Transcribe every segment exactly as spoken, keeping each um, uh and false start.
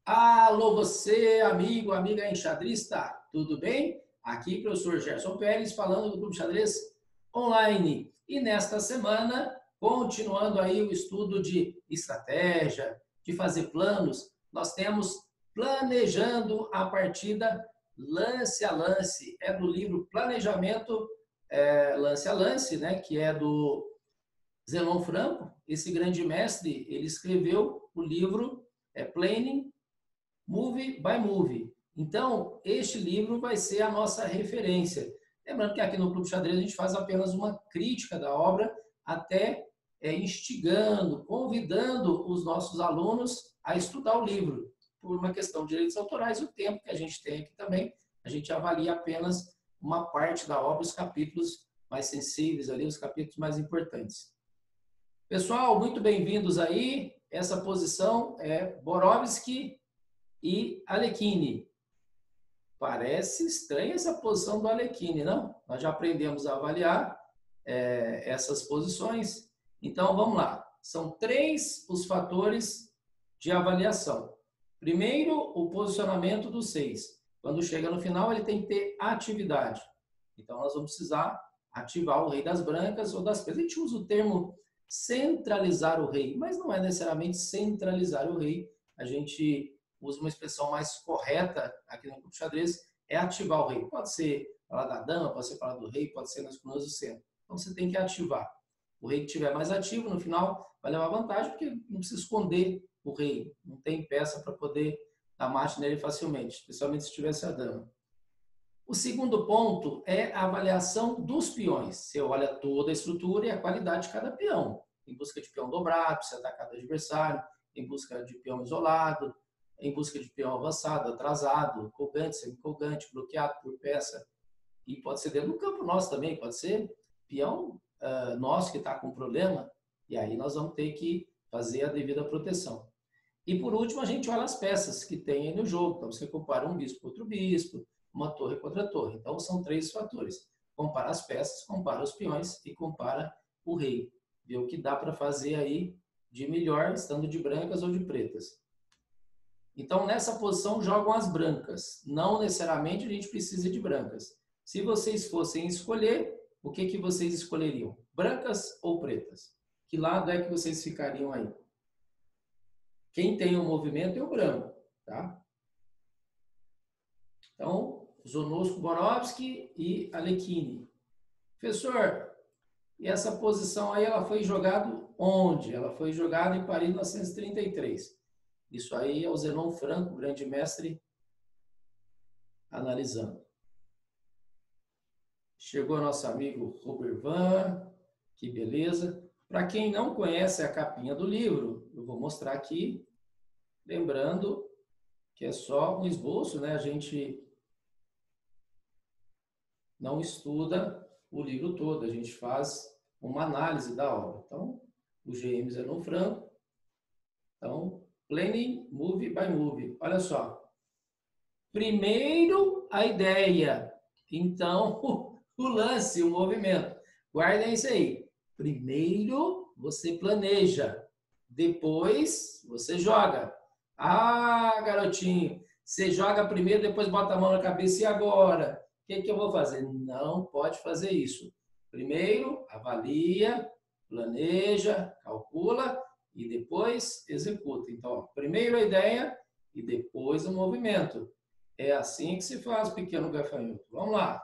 Alô, você, amigo, amiga enxadrista, tudo bem? Aqui, professor Gerson Pérez, falando do Clube Xadrez Online. E nesta semana, continuando aí o estudo de estratégia, de fazer planos, nós temos Planejando a Partida Lance a Lance. É do livro Planejamento é, Lance a Lance, né? Que é do Zenon Franco. Esse grande mestre, ele escreveu o livro é, Planning Movie by Movie. Então, este livro vai ser a nossa referência. Lembrando que aqui no Clube Xadrez a gente faz apenas uma crítica da obra, até é, instigando, convidando os nossos alunos a estudar o livro. Por uma questão de direitos autorais, o tempo que a gente tem aqui também, a gente avalia apenas uma parte da obra, os capítulos mais sensíveis ali, os capítulos mais importantes. Pessoal, muito bem-vindos aí. Essa posição é Borovski e Alekhine. Parece estranha essa posição do Alekhine, não? Nós já aprendemos a avaliar é, essas posições. Então, vamos lá. São três os fatores de avaliação. Primeiro, o posicionamento do seis. Quando chega no final, ele tem que ter atividade. Então, nós vamos precisar ativar o rei das brancas ou das pretas. A gente usa o termo centralizar o rei, mas não é necessariamente centralizar o rei. A gente usa uma expressão mais correta aqui no Clube Xadrez, é ativar o rei. Pode ser falar da dama, pode ser falar do rei, pode ser nas colunas do centro. Então, você tem que ativar. O rei que estiver mais ativo, no final, vai levar vantagem, porque não precisa esconder o rei. Não tem peça para poder dar mate nele facilmente, especialmente se tivesse a dama. O segundo ponto é a avaliação dos peões. Você olha toda a estrutura e a qualidade de cada peão. Em busca de peão dobrado, se atacar do adversário, em busca de peão isolado, em busca de peão avançado, atrasado, colgante, semi-colgante, bloqueado por peça. E pode ser dentro do campo nosso também, pode ser peão uh, nosso que está com problema, e aí nós vamos ter que fazer a devida proteção. E por último, a gente olha as peças que tem aí no jogo. Então, você compara um bispo com outro bispo, uma torre contra torre. Então, são três fatores. Compara as peças, compara os peões e compara o rei. Vê o que dá para fazer aí de melhor, estando de brancas ou de pretas. Então, nessa posição, jogam as brancas. Não necessariamente a gente precisa de brancas. Se vocês fossem escolher, o que, que vocês escolheriam? Brancas ou pretas? Que lado é que vocês ficariam aí? Quem tem o movimento é o branco, tá? Então, Zonosco, Borovski e Alekhine. Professor, e essa posição aí, ela foi jogada onde? Ela foi jogada em Paris, mil novecentos e trinta e três. Isso aí é o Zenon Franco, grande mestre, analisando. Chegou nosso amigo Robert Van, que beleza. Para quem não conhece a capinha do livro, eu vou mostrar aqui, lembrando que é só um esboço, né? A gente não estuda o livro todo, a gente faz uma análise da obra. Então, o G M Zenon Franco. Então, Planning Movie by Movie. Olha só. Primeiro, a ideia. Então, o lance, o movimento. Guardem isso aí. Primeiro, você planeja. Depois, você joga. Ah, garotinho, você joga primeiro, depois bota a mão na cabeça. E agora? O que, que eu vou fazer? Não pode fazer isso. Primeiro, avalia, planeja, calcula e depois executa. Então, ó, primeiro a ideia e depois o movimento. É assim que se faz, pequeno gafanhoto. Vamos lá.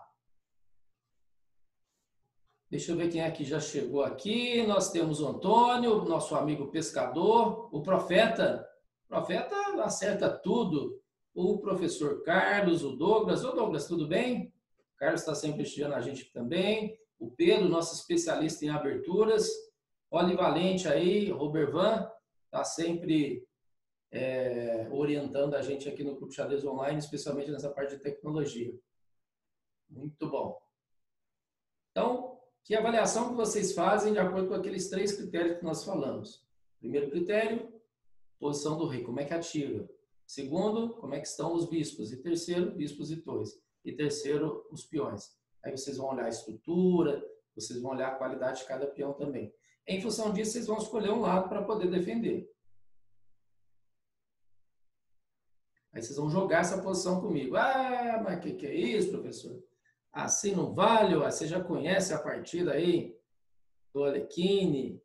Deixa eu ver quem é que já chegou aqui. Nós temos o Antônio, nosso amigo pescador, o profeta. O profeta acerta tudo. O professor Carlos, o Douglas. Ô Douglas, tudo bem? O Carlos está sempre prestigiando a gente também. O Pedro, nosso especialista em aberturas. Oli Valente aí, Robert Van, está sempre é, orientando a gente aqui no Clube Xadrez Online, especialmente nessa parte de tecnologia. Muito bom. Então, que avaliação que vocês fazem de acordo com aqueles três critérios que nós falamos? Primeiro critério, posição do rei, como é que ativa? Segundo, como é que estão os bispos? E terceiro, bispos e torres. E terceiro, os peões. Aí vocês vão olhar a estrutura, vocês vão olhar a qualidade de cada peão também. Em função disso, vocês vão escolher um lado para poder defender. Aí vocês vão jogar essa posição comigo. Ah, mas que que é isso, professor? Assim não vale, ué. Você já conhece a partida aí do Alekhine?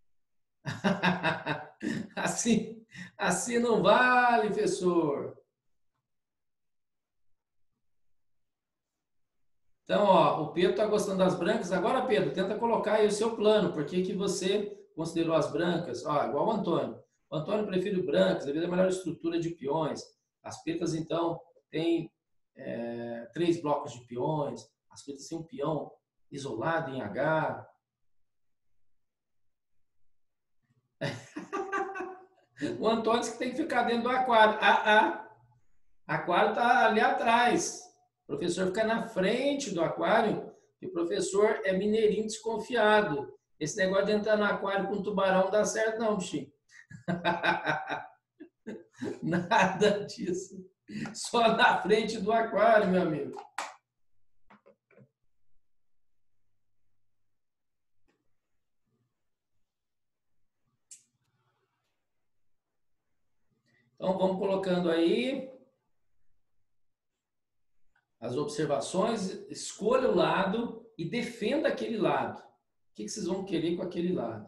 Assim, assim não vale, professor. Então, ó, o Pedro está gostando das brancas. Agora, Pedro, tenta colocar aí o seu plano. Por que que você considerou as brancas? Ó, igual o Antônio. O Antônio prefere brancas, devido à melhor estrutura de peões. As pretas, então, têm é, três blocos de peões. As pretas têm um peão isolado em H. O Antônio disse que tem que ficar dentro do aquário. Ah, ah. Aquário está ali atrás. O professor fica na frente do aquário, e o professor é mineirinho desconfiado. Esse negócio de entrar no aquário com tubarão não dá certo, não, bichinho. Nada disso. Só na frente do aquário, meu amigo. Então, vamos colocando aí as observações, escolha o lado e defenda aquele lado. O que vocês vão querer com aquele lado?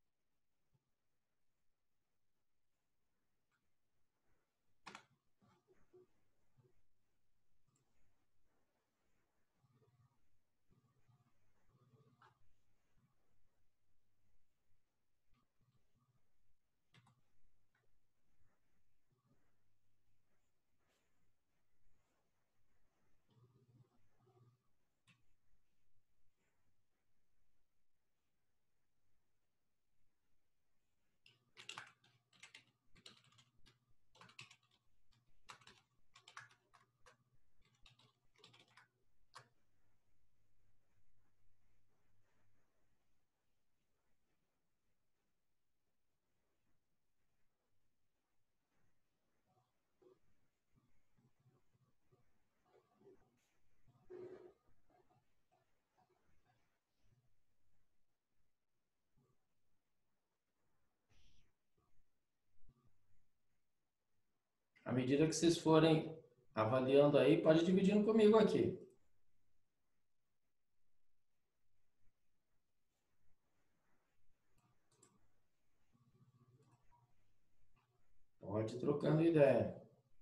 À medida que vocês forem avaliando aí, pode ir dividindo comigo aqui. Pode ir trocando ideia.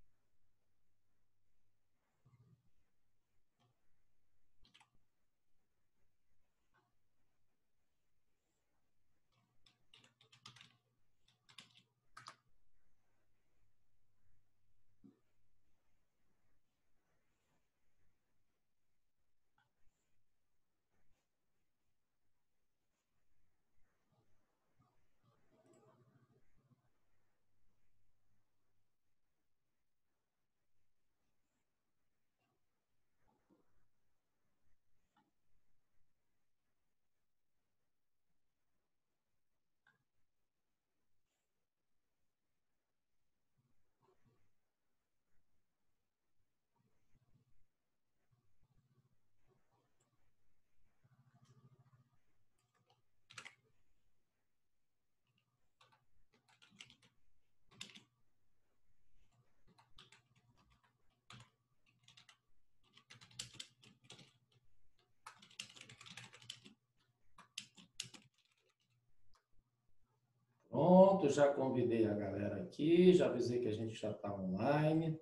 Pronto, já convidei a galera aqui, já avisei que a gente já está online.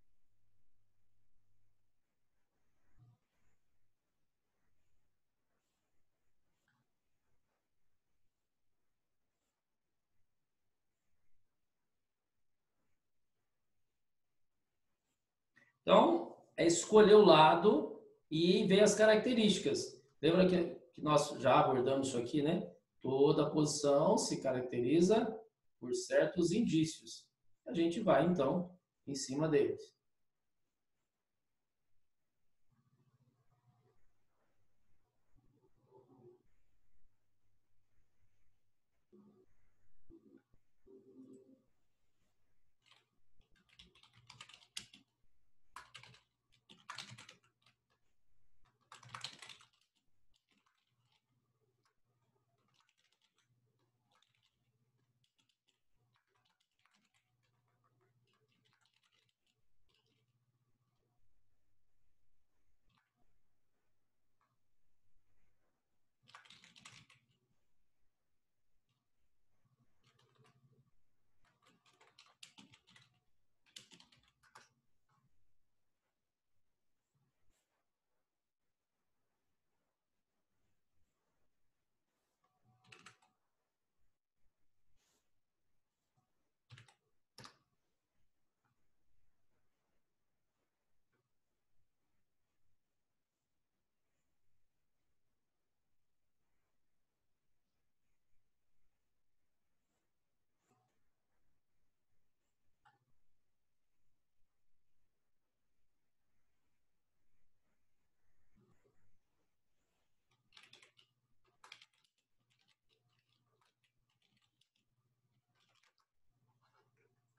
Então, é escolher o lado e ver as características. Lembra que, que nós já abordamos isso aqui, né? Toda posição se caracteriza por certos indícios. A gente vai, então, em cima deles.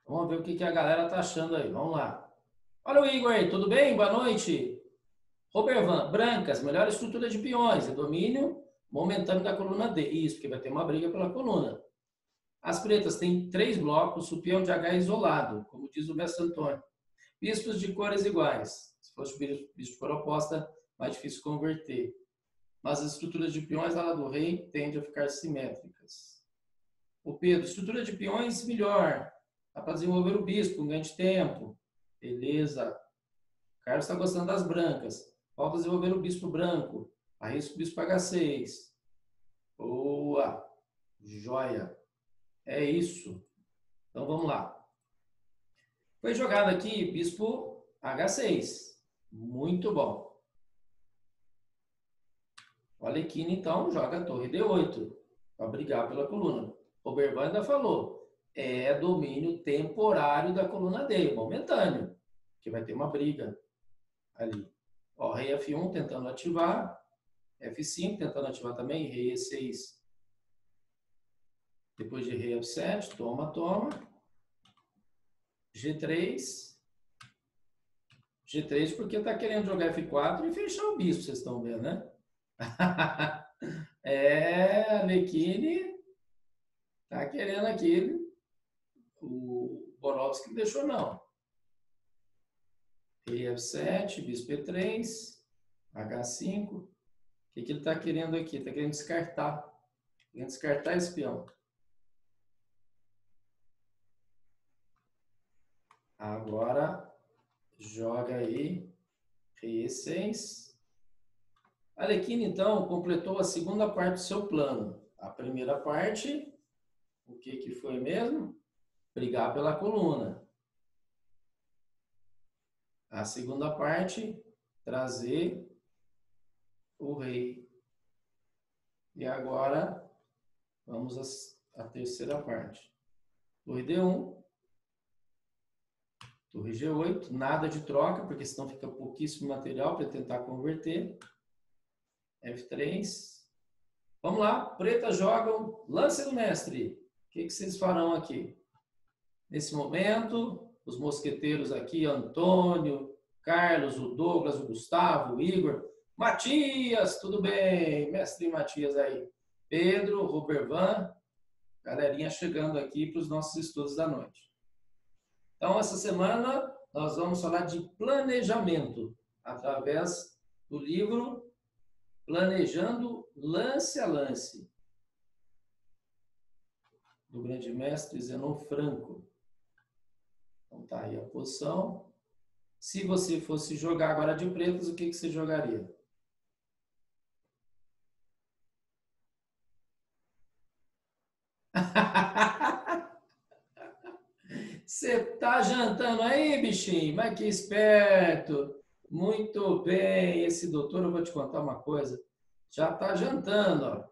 Vamos ver o que, que a galera está achando aí. Vamos lá. Olha o Igor aí, tudo bem? Boa noite. Robervan, brancas, melhor estrutura de peões, é domínio momentâneo da coluna D. Isso, porque vai ter uma briga pela coluna. As pretas têm três blocos, o peão de H é isolado, como diz o mestre Antônio. Bispos de cores iguais. Se fosse bispo de cor oposta, mais difícil converter. Mas as estruturas de peões lá do rei tendem a ficar simétricas. O Pedro, estrutura de peões melhor. Dá para desenvolver o bispo, um ganho de tempo. Beleza. O Carlos está gostando das brancas. Falta desenvolver o bispo branco. Arrisco o bispo H seis. Boa. Joia. É isso. Então vamos lá. Foi jogado aqui bispo H seis. Muito bom. O Alekhine, então, joga a torre D oito para brigar pela coluna. O Berban ainda falou, é domínio temporário da coluna D, momentâneo, que vai ter uma briga ali. Ó, rei F um tentando ativar, F cinco tentando ativar também, rei E seis. Depois de rei F sete, toma, toma. G três. G três porque está querendo jogar F quatro e fechar o bispo, vocês estão vendo, né? É, Alekhine tá querendo aqui. O Borowski não deixou, não. Rei F sete, bispo E três, H cinco. O que, que ele está querendo aqui? Está querendo descartar. Querendo descartar esse peão. Agora, joga aí. Rei E seis. Alekhine, então, completou a segunda parte do seu plano. A primeira parte, o que, que foi mesmo? Brigar pela coluna. A segunda parte, trazer o rei. E agora, vamos à terceira parte. Torre D um. Torre G oito. Nada de troca, porque senão fica pouquíssimo material para tentar converter. F três. Vamos lá, pretas jogam lance do mestre. O que, que vocês farão aqui? Nesse momento, os mosqueteiros aqui, Antônio, Carlos, o Douglas, o Gustavo, o Igor, Matias, tudo bem? Mestre Matias aí. Pedro, Robervan, galerinha chegando aqui para os nossos estudos da noite. Então, essa semana, nós vamos falar de planejamento, através do livro Planejando Lance a Lance, do grande mestre Zenon Franco. Então tá aí a posição. Se você fosse jogar agora de pretas, o que, que você jogaria? Você tá jantando aí, bichinho? Mas que esperto! Muito bem, esse doutor, eu vou te contar uma coisa. Já tá jantando, ó.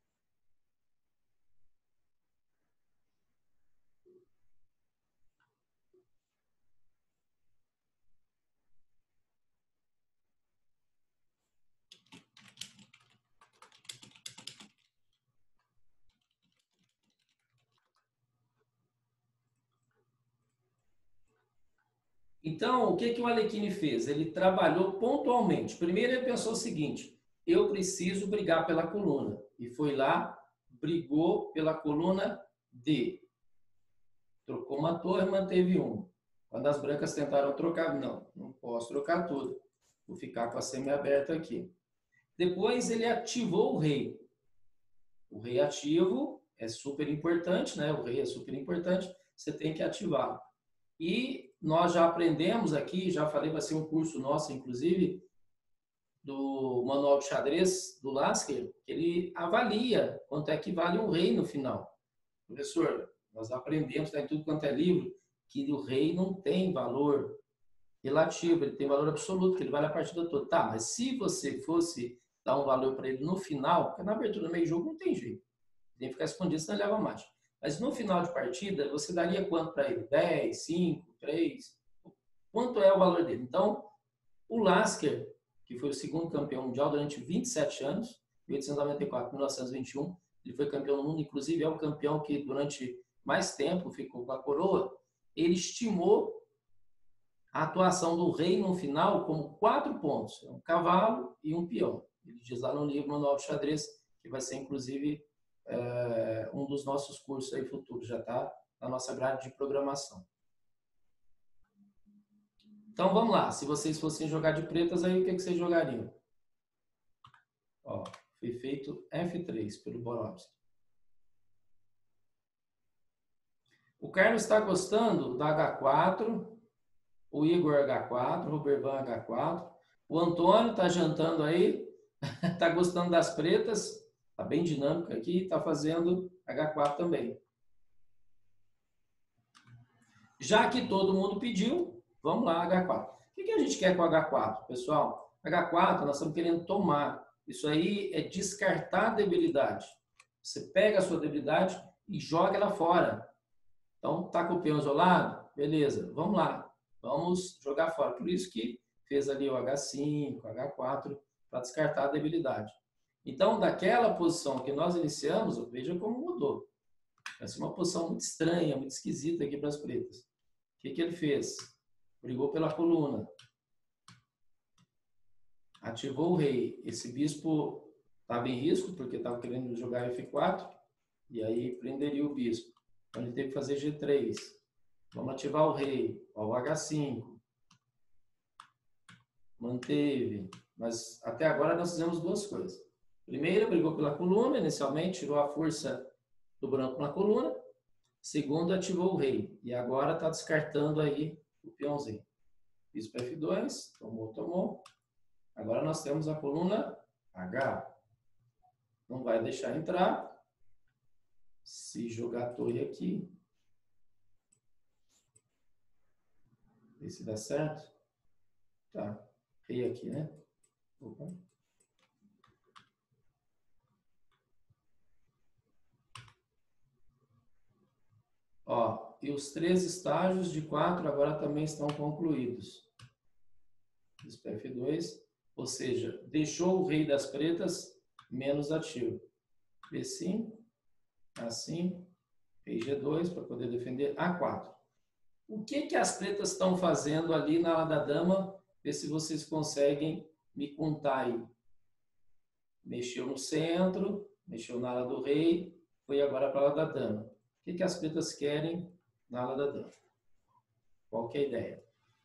Então, o que, que o Alekhine fez? Ele trabalhou pontualmente. Primeiro, ele pensou o seguinte: eu preciso brigar pela coluna. E foi lá, brigou pela coluna D. Trocou uma torre, manteve um. Quando as brancas tentaram trocar, não, não posso trocar tudo. Vou ficar com a semi-aberta aqui. Depois, ele ativou o rei. O rei ativo é super importante, né? O rei é super importante, você tem que ativá-lo. E nós já aprendemos aqui, já falei, vai ser um curso nosso, inclusive, do Manual de Xadrez, do Lasker, que ele avalia quanto é que vale um rei no final. Professor, nós aprendemos, tá, em tudo quanto é livro, que o rei não tem valor relativo, ele tem valor absoluto, que ele vale a partida toda. Tá, mas se você fosse dar um valor para ele no final, porque na abertura do meio jogo não tem jeito, tem que ficar escondido, senão ele leva mate. Mas no final de partida, você daria quanto para ele? dez, cinco, três? Quanto é o valor dele? Então, o Lasker, que foi o segundo campeão mundial durante vinte e sete anos, mil oitocentos e noventa e quatro a mil novecentos e vinte e um, ele foi campeão do mundo, inclusive é o campeão que durante mais tempo ficou com a coroa. ele estimou a atuação do rei no final como quatro pontos, um cavalo e um peão. Ele diz lá no livro Manual de Xadrez, que vai ser, inclusive, é, um dos nossos cursos aí futuros, já está na nossa grade de programação. Então, vamos lá. Se vocês fossem jogar de pretas, aí o que, que vocês jogariam? Ó, foi feito F três pelo Borowski. O Carlos está gostando da H quatro, o Igor H quatro, o Robervan H quatro, o Antônio está jantando aí, está gostando das pretas, está bem dinâmico aqui, está fazendo H quatro também. Já que todo mundo pediu, vamos lá, H quatro. O que a gente quer com H quatro, pessoal? H quatro nós estamos querendo tomar. Isso aí é descartar a debilidade. Você pega a sua debilidade e joga ela fora. Então, tá com o peão isolado? Beleza, vamos lá. Vamos jogar fora. Por isso que fez ali o H cinco, H quatro, para descartar a debilidade. Então, daquela posição que nós iniciamos, veja como mudou. Essa é uma posição muito estranha, muito esquisita aqui para as pretas. O que, que ele fez? Brigou pela coluna. Ativou o rei. Esse bispo estava em risco, porque estava querendo jogar F quatro, e aí prenderia o bispo. Então ele teve que fazer G três. Vamos ativar o rei. Ó, o H cinco. Manteve. Mas até agora nós fizemos duas coisas. Primeiro, brigou pela coluna, inicialmente, tirou a força do branco na coluna. Segundo, ativou o rei. E agora está descartando aí o peãozinho. Bispo F dois. Tomou, tomou. Agora nós temos a coluna H. Não vai deixar entrar. Se jogar a torre aqui. Ver se dá certo. Tá. Rei aqui, né? Opa. Ó, e os três estágios de quatro agora também estão concluídos. Bispo F dois, ou seja, deixou o rei das pretas menos ativo. B cinco, A cinco, rei G dois para poder defender A quatro. O que que as pretas estão fazendo ali na ala da dama? Ver se vocês conseguem me contar aí. Mexeu no centro, mexeu na ala do rei, foi agora para a ala da dama. O que que as pretas querem na ala da dama? Qual que é a ideia?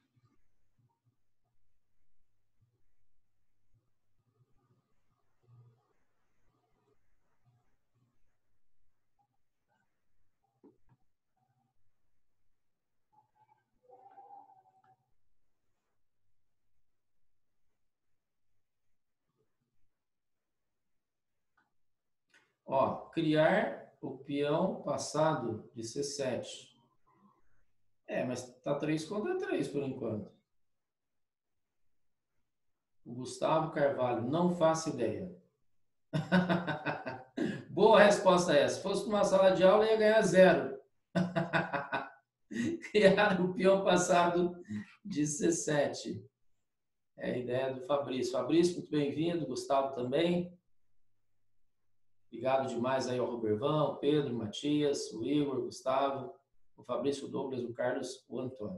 Ó, criar o peão passado de C sete. É, mas tá três contra três por enquanto. O Gustavo Carvalho, não faço ideia. Boa resposta essa. Se fosse numa sala de aula, ia ganhar zero. Criar o peão passado de C sete. É a ideia do Fabrício. Fabrício, muito bem-vindo. Gustavo também. Obrigado demais aí ao Robervan, o Pedro, o Matias, o Igor, o Gustavo, o Fabrício, o Douglas, o Carlos, o Antônio.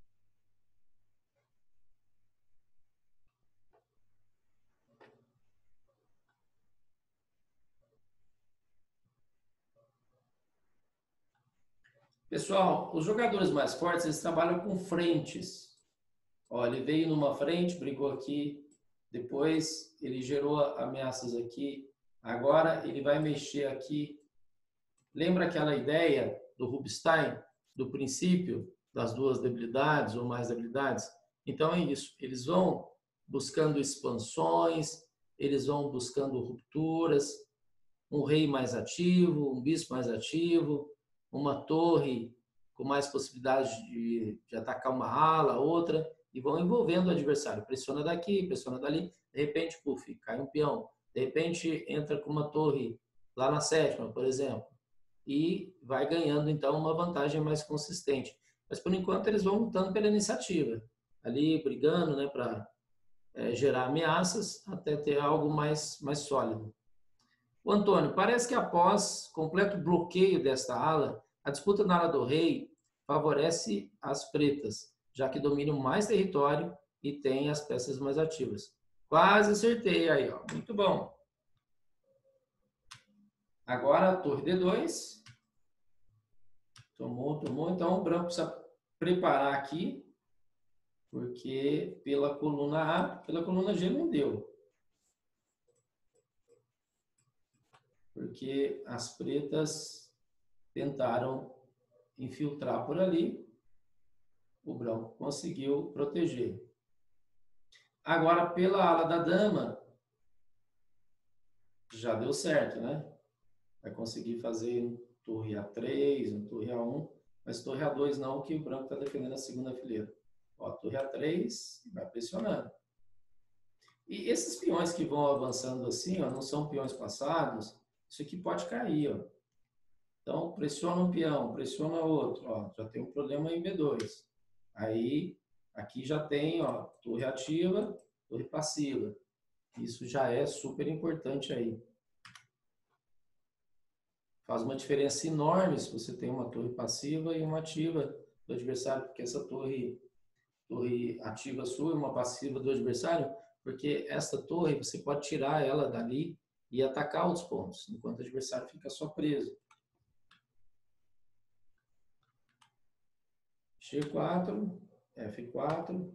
Pessoal, os jogadores mais fortes, eles trabalham com frentes. Ó, ele veio numa frente, brigou aqui, depois ele gerou ameaças aqui, agora ele vai mexer aqui. Lembra aquela ideia do Rubinstein, do princípio das duas debilidades ou mais debilidades? Então é isso, eles vão buscando expansões, eles vão buscando rupturas, um rei mais ativo, um bispo mais ativo, uma torre com mais possibilidade de, de atacar uma ala, outra, e vão envolvendo o adversário. Pressiona daqui, pressiona dali, de repente, puf, cai um peão. De repente, entra com uma torre lá na sétima, por exemplo, e vai ganhando, então, uma vantagem mais consistente. Mas, por enquanto, eles vão lutando pela iniciativa, ali brigando, né, para é, gerar ameaças até ter algo mais, mais sólido. O Antônio, parece que após completo bloqueio desta ala, a disputa na ala do rei favorece as pretas, já que dominam mais território e têm as peças mais ativas. Quase acertei aí, ó. Muito bom. Agora a torre D dois. Tomou, tomou. Então o branco precisa preparar aqui, porque pela coluna A, pela coluna G não deu. Porque as pretas tentaram infiltrar por ali, o branco conseguiu proteger. Agora, pela ala da dama, já deu certo, né? Vai conseguir fazer um torre A três, um torre A um, mas torre A dois não, que o branco está defendendo a segunda fileira. Ó, torre A três, vai pressionando. E esses peões que vão avançando assim, ó, não são peões passados, isso aqui pode cair, ó. Então, pressiona um peão, pressiona outro, ó, já tem um problema em B dois. Aí, aqui já tem, ó, torre ativa, torre passiva. Isso já é super importante aí. Faz uma diferença enorme se você tem uma torre passiva e uma ativa do adversário, porque essa torre, torre ativa sua e uma passiva do adversário, porque essa torre você pode tirar ela dali e atacar outros pontos, enquanto o adversário fica só preso. G quatro, F quatro,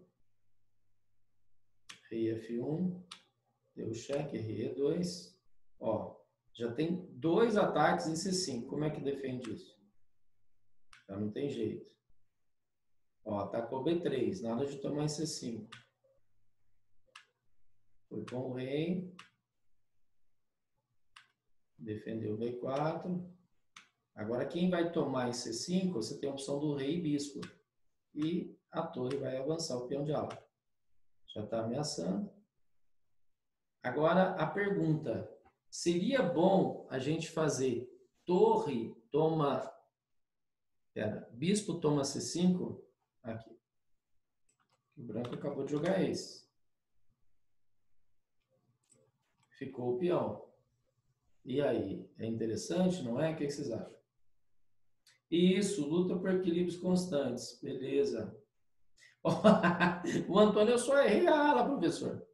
rei F um, deu cheque, rei E dois. Ó, já tem dois ataques em C cinco. Como é que defende isso? Já não tem jeito. Ó, atacou B três, nada de tomar em C cinco. Foi com o rei. Defendeu B quatro. Agora, quem vai tomar em C cinco, você tem a opção do rei e bispo. E a torre vai avançar o peão de ala. Já está ameaçando. Agora, a pergunta. Seria bom a gente fazer torre toma... Pera, bispo toma C cinco? Aqui. O branco acabou de jogar esse. Ficou o peão. E aí? É interessante, não é? O que vocês acham? Isso, luta por equilíbrios constantes. Beleza. O Antônio, eu só errei a ala, professor.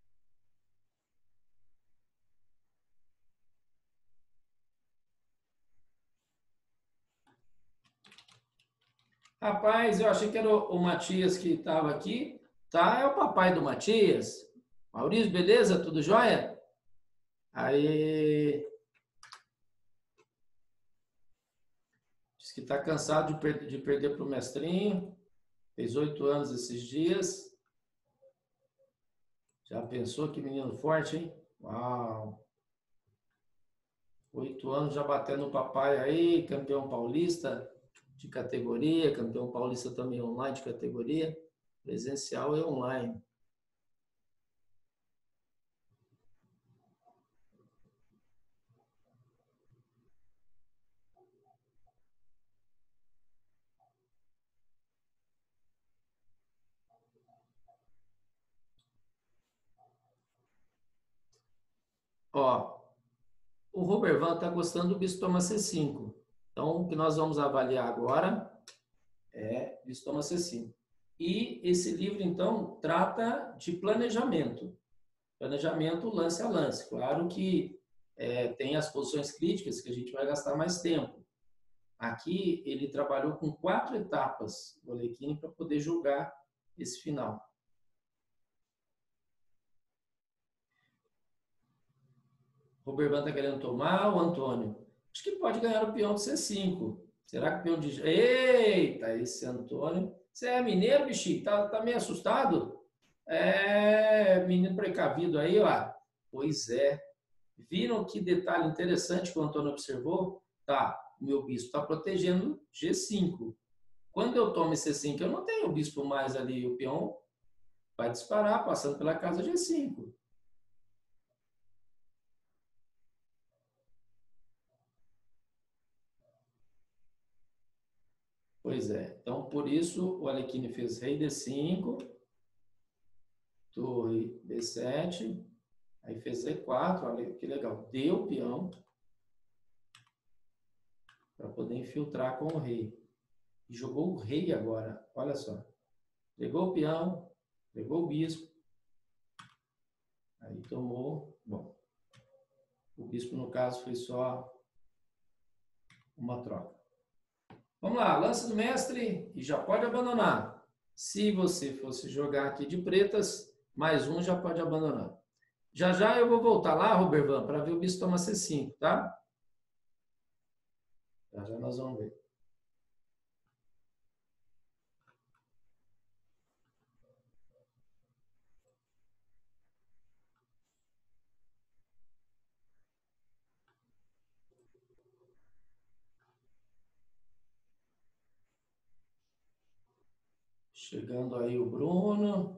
Rapaz, eu achei que era o Matias que estava aqui. Tá, é o papai do Matias. Maurício, beleza? Tudo jóia? Aí... Diz que está cansado de, per de perder para o mestrinho. Fez oito anos esses dias. Já pensou que menino forte, hein? Uau! Oito anos já batendo o papai aí, campeão paulista de categoria, campeão paulista também online de categoria, presencial e online. Ó, o Robervan está gostando do bispo toma C cinco. Então, o que nós vamos avaliar agora é bispo toma C cinco. E esse livro, então, trata de planejamento. Planejamento lance a lance. Claro que é, tem as posições críticas que a gente vai gastar mais tempo. Aqui, ele trabalhou com quatro etapas, o Alekhine, para poder julgar esse final. O Robervan está querendo tomar, o Antônio. Acho que pode ganhar o peão de C cinco. Será que o peão de... Eita, esse Antônio... Você é mineiro, bichinho? Tá, tá meio assustado? É, menino precavido aí, ó. Pois é. Viram que detalhe interessante que o Antônio observou? Tá, o meu bispo está protegendo G cinco. Quando eu tomo C cinco, eu não tenho o bispo mais ali. O peão vai disparar, passando pela casa G cinco. Pois é. Então, por isso, o Alekhine fez rei D cinco, torre B sete, aí fez E quatro, olha que legal. Deu o peão para poder infiltrar com o rei. E jogou o rei agora. Olha só. Pegou o peão, pegou o bispo. Aí tomou. Bom, o bispo, no caso, foi só uma troca. Vamos lá, lance do mestre e já pode abandonar. Se você fosse jogar aqui de pretas, mais um já pode abandonar. Já já eu vou voltar lá, Robervan, para ver o bispo tomar C cinco, tá? Já já nós vamos ver. Chegando aí o Bruno.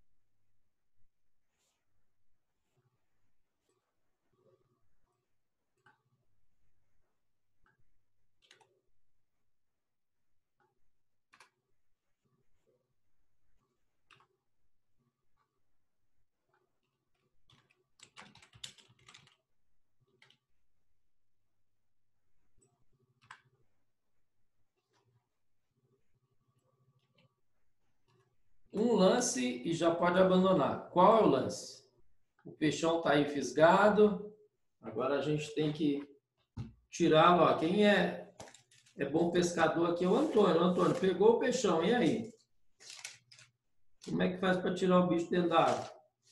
Um lance e já pode abandonar. Qual é o lance? O peixão está aí fisgado. Agora a gente tem que tirá-lo. Quem é, é bom pescador aqui é o Antônio. O Antônio pegou o peixão, e aí? Como é que faz para tirar o bicho dentro da água?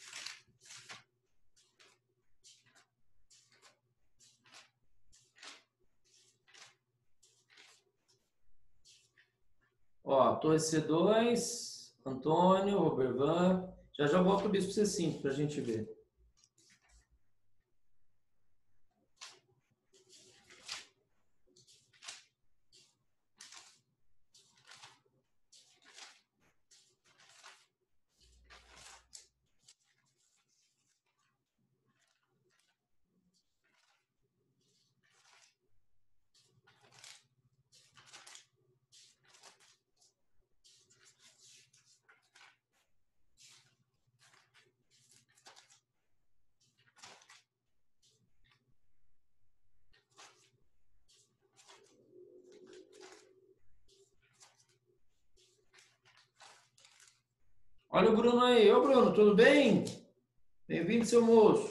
Ó, torre C dois, Antônio, Robervan. Já já volto o bispo C cinco para a gente ver. Olha o Bruno aí. Ô, Bruno, tudo bem? Bem-vindo, seu moço.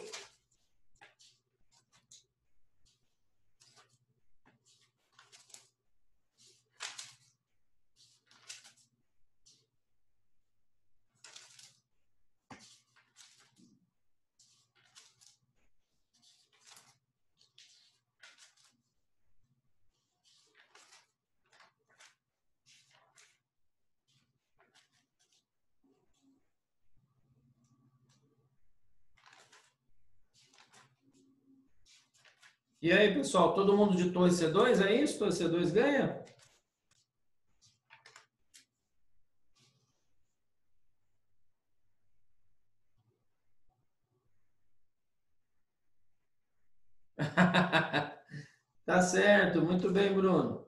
E aí, pessoal, todo mundo de torre C dois, é isso? Torre C dois ganha? Tá certo, muito bem, Bruno.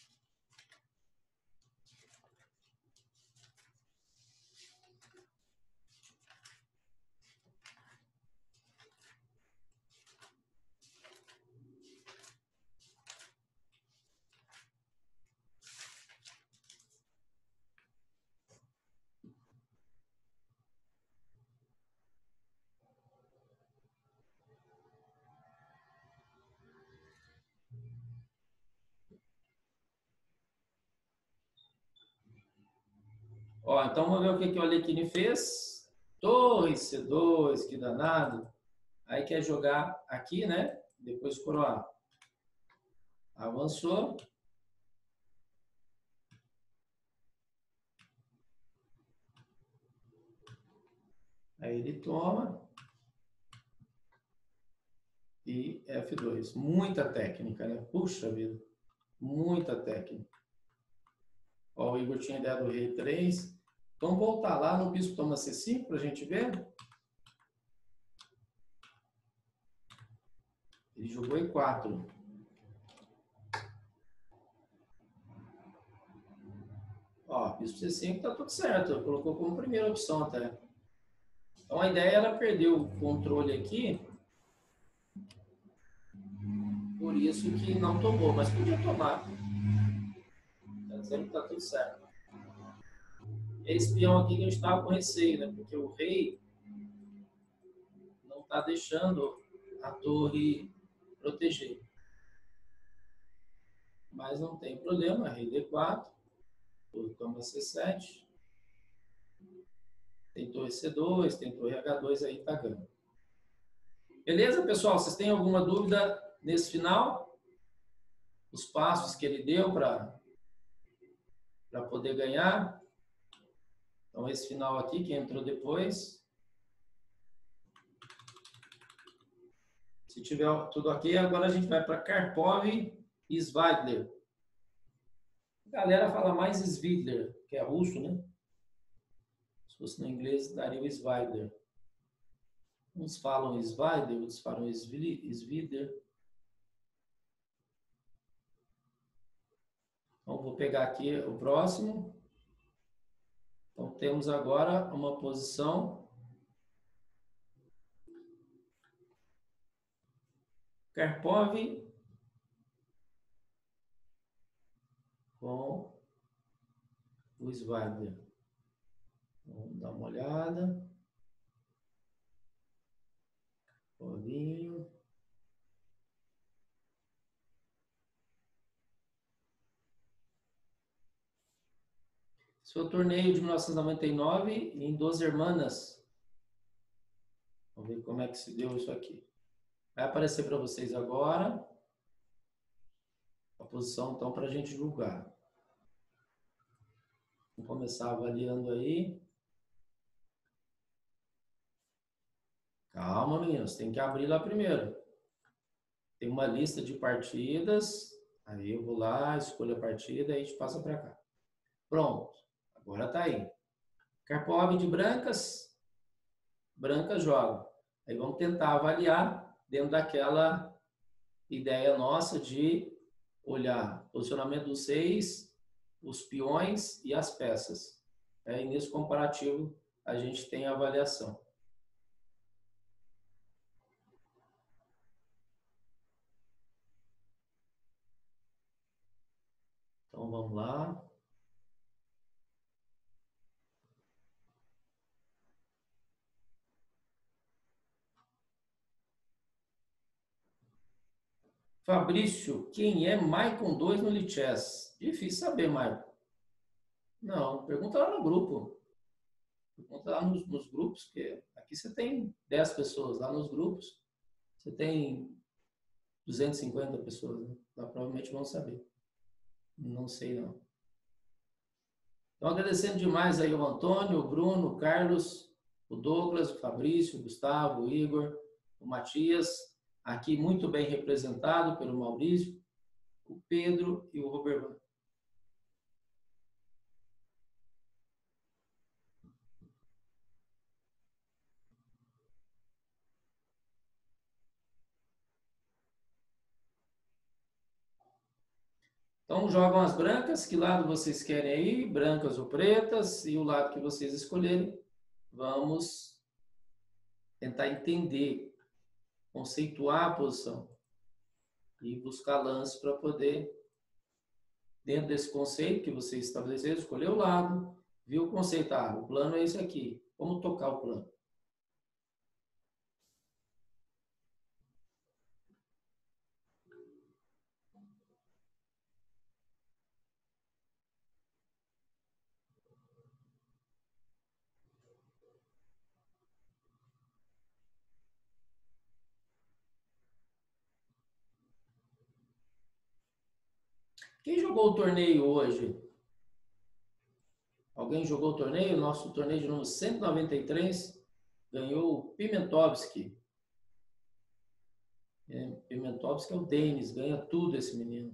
Ó, então vamos ver o que, que o Alekhine fez. Torre C dois, que danado. Aí quer jogar aqui, né? Depois coroar. Avançou. Aí ele toma. E F dois. Muita técnica, né? Puxa vida. Muita técnica. Ó, o Igor tinha ideia do rei três. Vamos voltar lá no bispo toma C cinco para a gente ver. Ele jogou E quatro. Ó, bispo C cinco tá tudo certo. Colocou como primeira opção até. Então a ideia era perder o controle aqui. Por isso que não tomou, mas podia tomar. dizendo que está tudo certo. Esse peão aqui que a gente estava com receio, né? Porque o rei não está deixando a torre proteger. Mas não tem problema, rei D quatro, torre toma C sete, tem torre C dois, tem torre H dois aí, tá ganho. Beleza, pessoal? Vocês têm alguma dúvida nesse final? Os passos que ele deu para para poder ganhar? Então, esse final aqui, que entrou depois. Se tiver tudo ok, agora a gente vai para Karpov e Svidler. A galera fala mais Svidler, que é russo, né? Se fosse no inglês, daria o Svidler. Uns falam Svidler, outros falam Svidler. Então, vou pegar aqui o próximo. Então, temos agora uma posição Karpov com o Svidler. Vamos dar uma olhada. Karpovinho. Esse foi o torneio de mil novecentos e noventa e nove em Dos Hermanas. Vamos ver como é que se deu isso aqui. Vai aparecer para vocês agora a posição, então, para a gente julgar. Vamos começar avaliando aí. Calma, meninos, tem que abrir lá primeiro. Tem uma lista de partidas. Aí eu vou lá, escolho a partida e a gente passa para cá. Pronto, agora está aí. Karpov de brancas. Brancas joga. Aí vamos tentar avaliar dentro daquela ideia nossa de olhar o posicionamento dos seis, os peões e as peças. Aí nesse comparativo a gente tem a avaliação. Então vamos lá. Fabrício, quem é Maicon dois no Lichess? Difícil saber, Maicon. Não, pergunta lá no grupo. Pergunta lá nos, nos grupos, porque aqui você tem dez pessoas, lá nos grupos você tem duzentas e cinquenta pessoas, né? Lá provavelmente vão saber. Não sei, não. Então, agradecendo demais aí o Antônio, o Bruno, o Carlos, o Douglas, o Fabrício, o Gustavo, o Igor, o Matias, aqui muito bem representado pelo Maurício, o Pedro e o Roberto. Então, jogam as brancas, que lado vocês querem aí, brancas ou pretas, e o lado que vocês escolherem, vamos tentar entender, conceituar a posição e buscar lances para poder, dentro desse conceito que vocês estabeleceram, escolher o lado, viu o conceito, ah, o plano é esse aqui, como tocar o plano. Quem jogou o torneio hoje? Alguém jogou o torneio? Nosso torneio de número cento e noventa e três ganhou o Pimentovski. É, Pimentovski é o Denis, ganha tudo esse menino.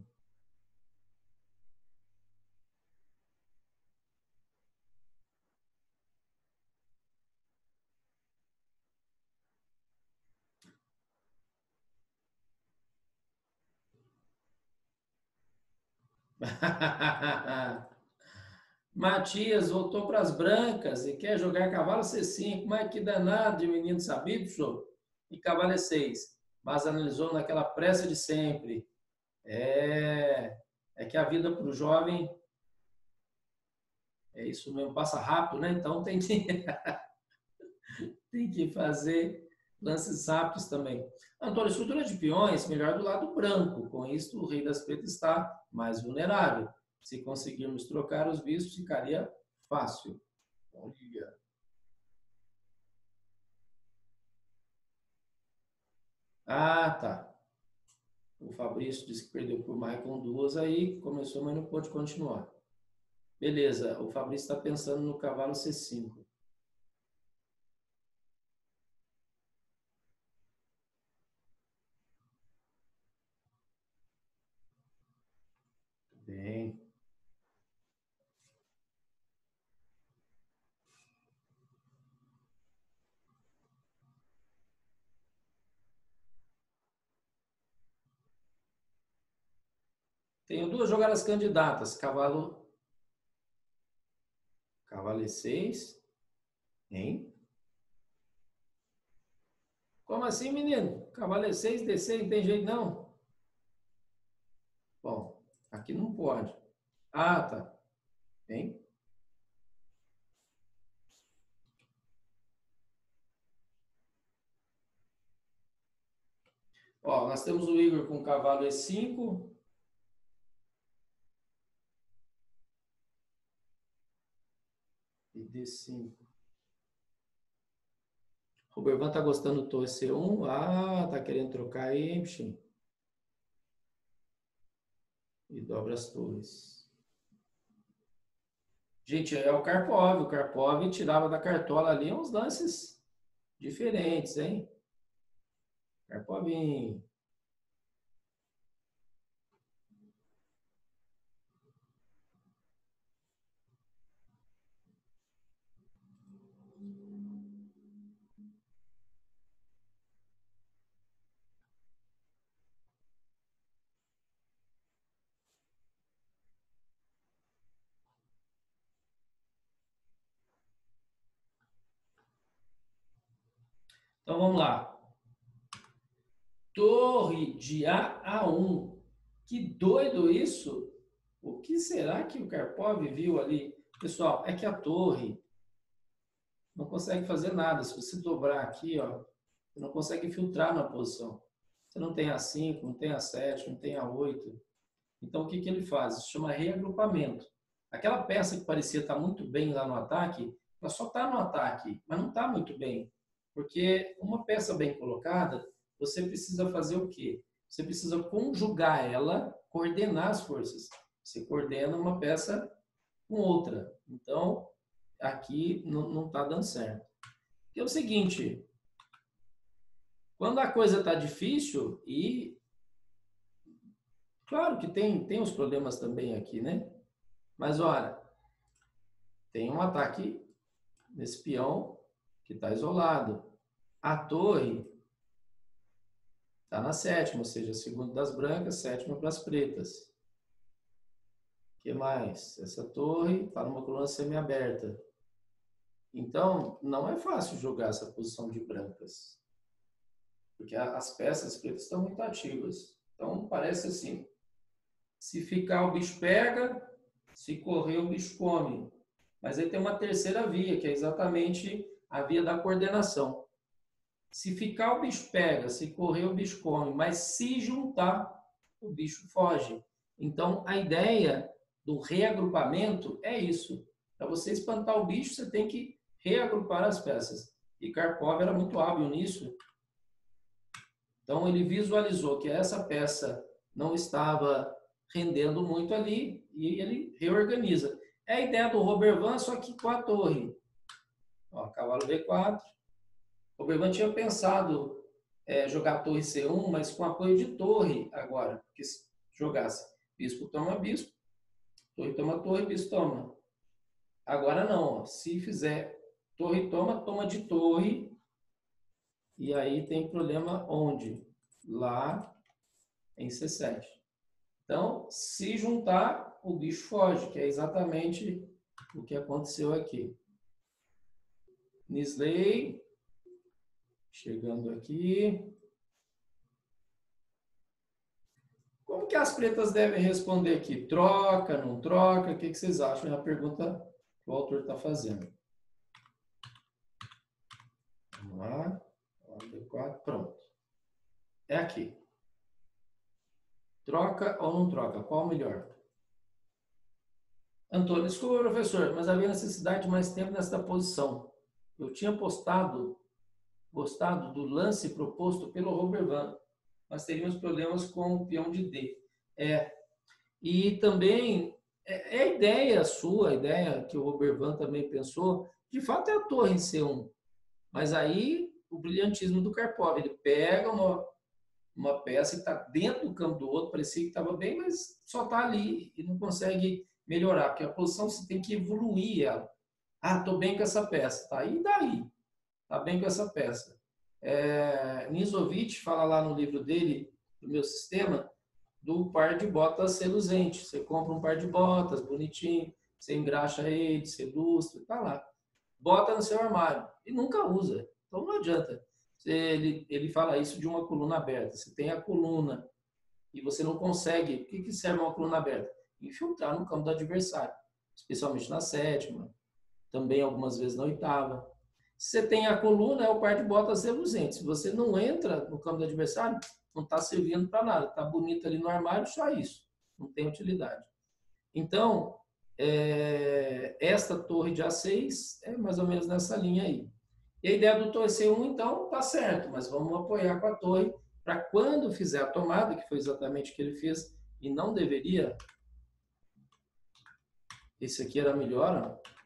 Matias voltou para as brancas e quer jogar cavalo C cinco. Mas que danado de menino sabido, senhor. E cavalo E seis. Mas analisou naquela pressa de sempre. É, é que a vida para o jovem É isso mesmo, passa rápido, né? Então tem que, tem que fazer lances rápidos também. Antônio, estrutura de peões, melhor do lado branco. Com isso, o rei das pretas está mais vulnerável. Se conseguirmos trocar os bispos, ficaria fácil. Olha. Ah, tá. O Fabrício disse que perdeu por mais com duas, aí começou, mas não pôde continuar. Beleza, o Fabrício está pensando no cavalo C cinco. Bem. Tenho duas jogadas candidatas. Cavalo. Cavalo E seis. Hein? Como assim, menino? Cavalo E seis, D C, não tem jeito não? Bom, aqui não pode. Ah, tá. Hein? Ó, nós temos o Igor com cavalo E cinco. E D cinco. O Bervan tá gostando do torre C um. Ah, tá querendo trocar aí, bichinho. E dobra as torres. Gente, é o Karpov. O Karpov tirava da cartola ali uns lances diferentes, hein? Karpovinho. Então vamos lá. Torre de A a um. Que doido isso! O que será que o Karpov viu ali? Pessoal, é que a torre não consegue fazer nada. Se você dobrar aqui, ó, você não consegue filtrar na posição. Você não tem A cinco, não tem A sete, não tem A oito. Então, o que, que ele faz? Isso chama reagrupamento. Aquela peça que parecia estar muito bem lá no ataque, ela só está no ataque, mas não está muito bem. Porque uma peça bem colocada, você precisa fazer o quê? Você precisa conjugar ela, coordenar as forças. Você coordena uma peça com outra. Então, aqui não está dando certo. E é o seguinte, quando a coisa está difícil, e claro que tem, tem os problemas também aqui, né? Mas olha, tem um ataque nesse peão que está isolado. A torre está na sétima, ou seja, segundo das brancas, sétima para as pretas. O que mais? Essa torre está numa coluna semi-aberta. Então, não é fácil jogar essa posição de brancas. Porque as peças pretas estão muito ativas. Então, parece assim. Se ficar, o bicho pega. Se correr, o bicho come. Mas aí tem uma terceira via, que é exatamente a via da coordenação. Se ficar, o bicho pega. Se correr, o bicho come. Mas se juntar, o bicho foge. Então, a ideia do reagrupamento é isso. Para você espantar o bicho, você tem que reagrupar as peças. E Karpov era muito hábil nisso. Então, ele visualizou que essa peça não estava rendendo muito ali e ele reorganiza. É a ideia do Robert Van, só que com a torre. Ó, cavalo B quatro. O Robert Van tinha pensado é, jogar torre C um, mas com apoio de torre agora. Porque se jogasse bispo toma bispo, torre toma torre, bispo toma. Agora não. Ó. Se fizer torre toma, toma de torre. E aí tem problema onde? Lá em C sete. Então, se juntar, o bicho foge, que é exatamente o que aconteceu aqui. Nisley, chegando aqui. Como que as pretas devem responder aqui? Troca, não troca? O que vocês acham? É uma pergunta que o autor está fazendo. Vamos lá. D quatro, pronto. É aqui. Troca ou não troca? Qual o melhor? Antônio, desculpa, professor, mas havia necessidade de mais tempo nessa posição. Eu tinha postado, gostado do lance proposto pelo Robert Van, mas teríamos problemas com o peão de D. É, e também, é, é a ideia sua, a ideia que o Robert Van também pensou, de fato é a torre em C um. Mas aí, o brilhantismo do Karpov, ele pega uma, uma peça que está dentro do campo do outro, parecia que estava bem, mas só está ali e não consegue melhorar, porque a posição você tem que evoluir ela. Ah, estou bem com essa peça, tá? E daí? Está bem com essa peça. É, Nizovic fala lá no livro dele, do meu sistema, do par de botas reluzente. Você compra um par de botas bonitinho, você engraxa ele, você lustra, tá lá. Bota no seu armário e nunca usa. Então não adianta. Ele, ele fala isso de uma coluna aberta. Você tem a coluna e você não consegue. O que, que serve uma coluna aberta? Infiltrar no campo do adversário, especialmente na sétima, também algumas vezes na oitava. Se você tem a coluna, é o par de botas reluzente. Se você não entra no campo do adversário, não está servindo para nada. Está bonito ali no armário, só isso. Não tem utilidade. Então, é, esta torre de A seis é mais ou menos nessa linha aí. E a ideia do torre C um, então, está certo, mas vamos apoiar com a torre para quando fizer a tomada, que foi exatamente o que ele fez, e não deveria. Esse aqui era melhor, ó.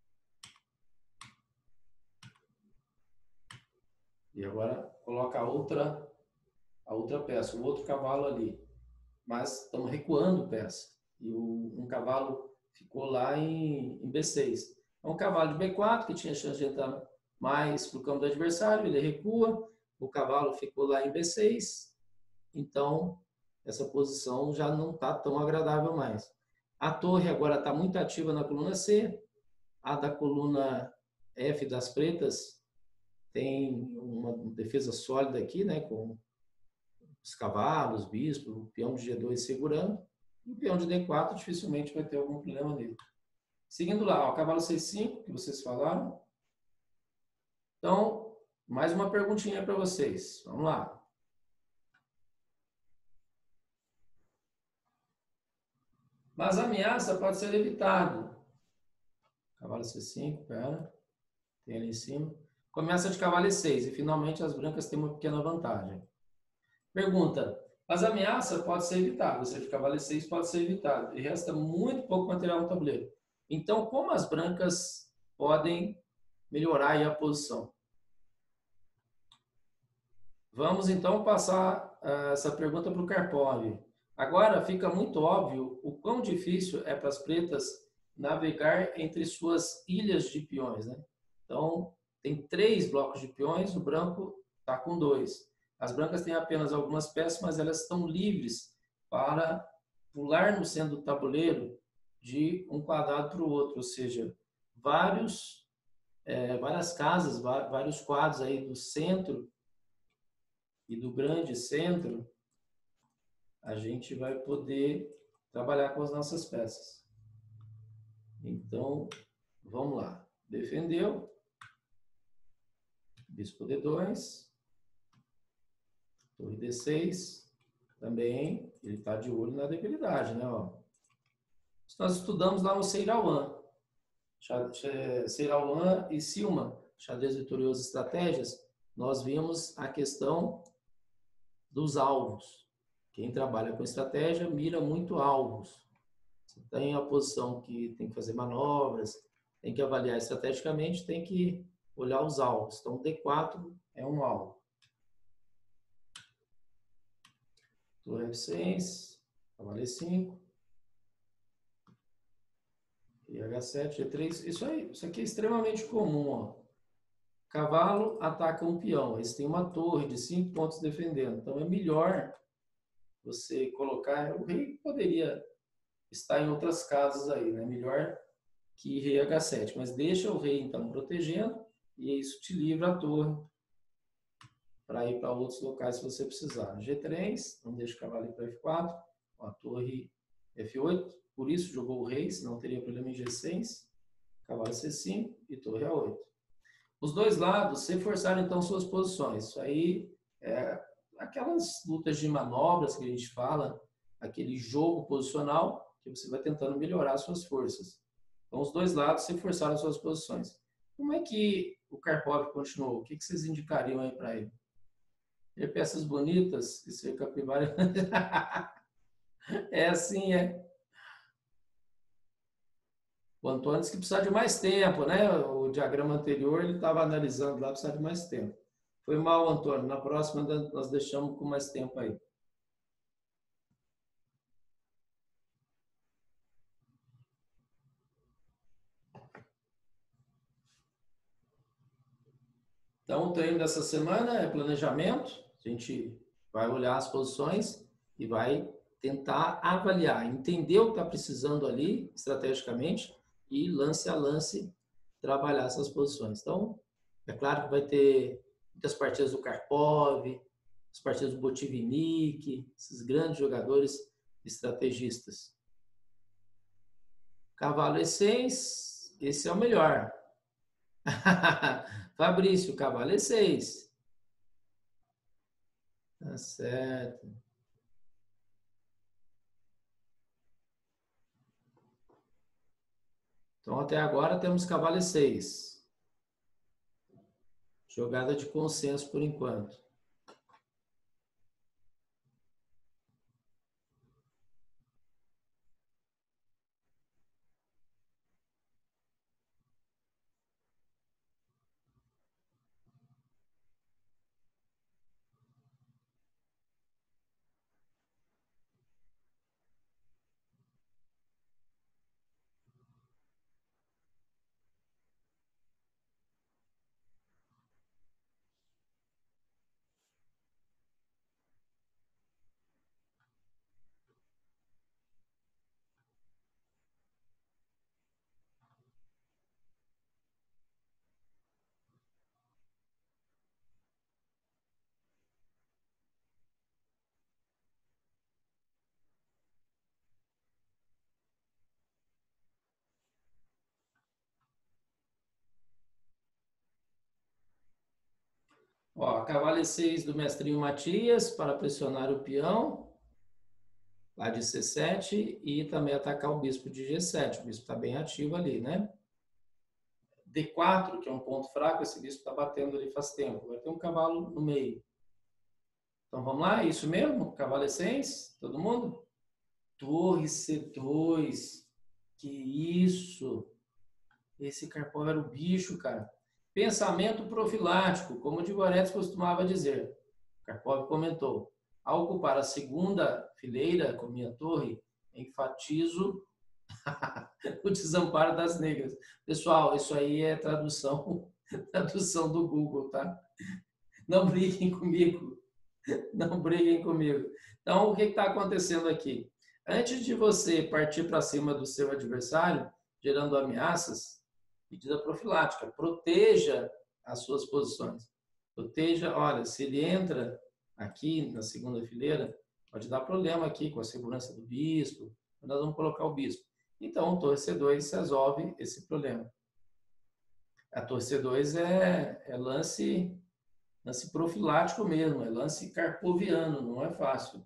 E agora coloca a outra, a outra peça, o outro cavalo ali. Mas estamos recuando peça. E o, um cavalo ficou lá em, em B seis. É um cavalo de B quatro, que tinha chance de entrar mais para o campo do adversário, ele recua, o cavalo ficou lá em B seis, então essa posição já não está tão agradável mais. A torre agora está muito ativa na coluna C, a da coluna F das pretas tem uma defesa sólida aqui, né, com os cavalos, bispo, o peão de G dois segurando, e o peão de D quatro dificilmente vai ter algum problema nele. Seguindo lá, ó, cavalo C cinco, que vocês falaram. Então, mais uma perguntinha para vocês. Vamos lá. Mas a ameaça pode ser evitada. Cavalo C cinco, pera. Tem ali em cima. Começa de cavalo E seis e finalmente as brancas têm uma pequena vantagem. Pergunta. Mas a ameaça pode ser evitada. Ou seja, cavalo E seis pode ser evitado. E resta muito pouco material no tabuleiro. Então, como as brancas podem melhorar aí a posição? Vamos então passar uh, essa pergunta para o Karpov. Agora fica muito óbvio o quão difícil é para as pretas navegar entre suas ilhas de peões, né? Então, tem três blocos de peões, o branco está com dois. As brancas têm apenas algumas peças, mas elas estão livres para pular no centro do tabuleiro de um quadrado para o outro, ou seja, vários, é, várias casas, vários quadros aí do centro e do grande centro, a gente vai poder trabalhar com as nossas peças. Então, vamos lá. Defendeu. Bispo D dois. Torre D seis. Também, ele está de olho na debilidade, né? Ó. Nós estudamos lá no Seirauan. Seirauan e Silman, xadrez vitorioso e estratégias, nós vimos a questão dos alvos. Quem trabalha com estratégia mira muito alvos. Você tem a posição que tem que fazer manobras, tem que avaliar estrategicamente, tem que olhar os alvos. Então, D quatro é um alvo. Torre F seis, cavalo E cinco. E H sete, G três. Isso aí, isso aqui é extremamente comum, ó. Cavalo ataca um peão. Eles têm uma torre de cinco pontos defendendo. Então, é melhor você colocar... O rei poderia estar em outras casas aí, né? Melhor que rei H sete. Mas deixa o rei, então, protegendo. E isso te livra a torre para ir para outros locais se você precisar. G três, não deixa o cavalo ir para F quatro. A torre F oito. Por isso jogou o rei, senão teria problema em G seis. cavalo C cinco e torre A oito. Os dois lados se forçaram então suas posições. Isso aí é aquelas lutas de manobras que a gente fala, aquele jogo posicional que você vai tentando melhorar suas forças. Então os dois lados se forçaram suas posições. Como é que o Karpov continuou? O que vocês indicariam aí para ele? Ter peças bonitas e ser capivara. É assim, é. O Antônio disse que precisa de mais tempo, né? O diagrama anterior ele estava analisando lá, precisa de mais tempo. Foi mal, Antônio. Na próxima nós deixamos com mais tempo aí. Então, o treino dessa semana é planejamento. A gente vai olhar as posições e vai tentar avaliar, entender o que está precisando ali estrategicamente e lance a lance trabalhar essas posições. Então, é claro que vai ter muitas partidas do Karpov, as partidas do Botvinnik, esses grandes jogadores estrategistas. Cavalo E seis, esse é o melhor. Fabrício, cavalo E seis. Tá certo. Então, até agora temos cavalo E seis. Jogada de consenso por enquanto. Ó, cavalo E seis do mestrinho Matias para pressionar o peão lá de C sete e também atacar o bispo de G sete. O bispo está bem ativo ali, né? D quatro, que é um ponto fraco, esse bispo está batendo ali faz tempo. Vai ter um cavalo no meio. Então vamos lá, é isso mesmo? Cavalo E seis, todo mundo? Torre C dois. Que isso? Esse Karpov era o bicho, cara. Pensamento profilático, como o Digoretes costumava dizer. Karpov comentou: ao ocupar a segunda fileira com minha torre, enfatizo o desamparo das negras. Pessoal, isso aí é tradução, tradução do Google, tá? Não briguem comigo. Não briguem comigo. Então, o que está acontecendo aqui? Antes de você partir para cima do seu adversário, gerando ameaças, medida profilática, proteja as suas posições. Proteja, olha, se ele entra aqui na segunda fileira, pode dar problema aqui com a segurança do bispo, nós vamos colocar o bispo. Então, o torre C dois resolve esse problema. A torre C dois é, é lance, lance profilático mesmo, é lance karpoviano, não é fácil.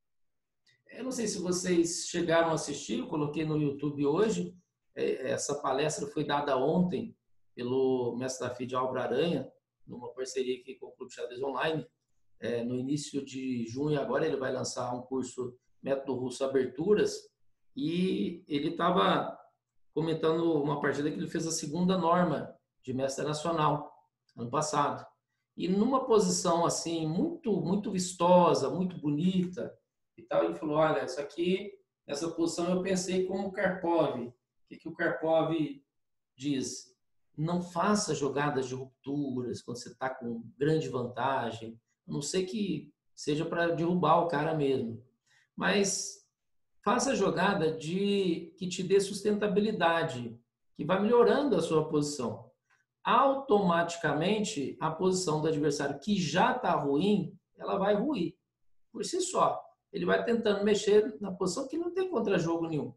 Eu não sei se vocês chegaram a assistir, eu coloquei no YouTube hoje, essa palestra foi dada ontem pelo mestre da F I D Álvaro Aranha, numa parceria aqui com o Clube Xadrez Online. É, no início de junho agora ele vai lançar um curso Método Russo Aberturas e ele estava comentando uma partida que ele fez a segunda norma de mestre nacional ano passado. E numa posição assim muito muito vistosa, muito bonita e tal, ele falou: olha, isso aqui, nessa posição eu pensei como o Karpov. O que, que o Karpov diz? Não faça jogadas de rupturas quando você está com grande vantagem, a não ser que seja para derrubar o cara mesmo. Mas faça jogada de que te dê sustentabilidade, que vai melhorando a sua posição. Automaticamente, a posição do adversário que já está ruim, ela vai ruir por si só. Ele vai tentando mexer na posição que não tem contra-jogo nenhum.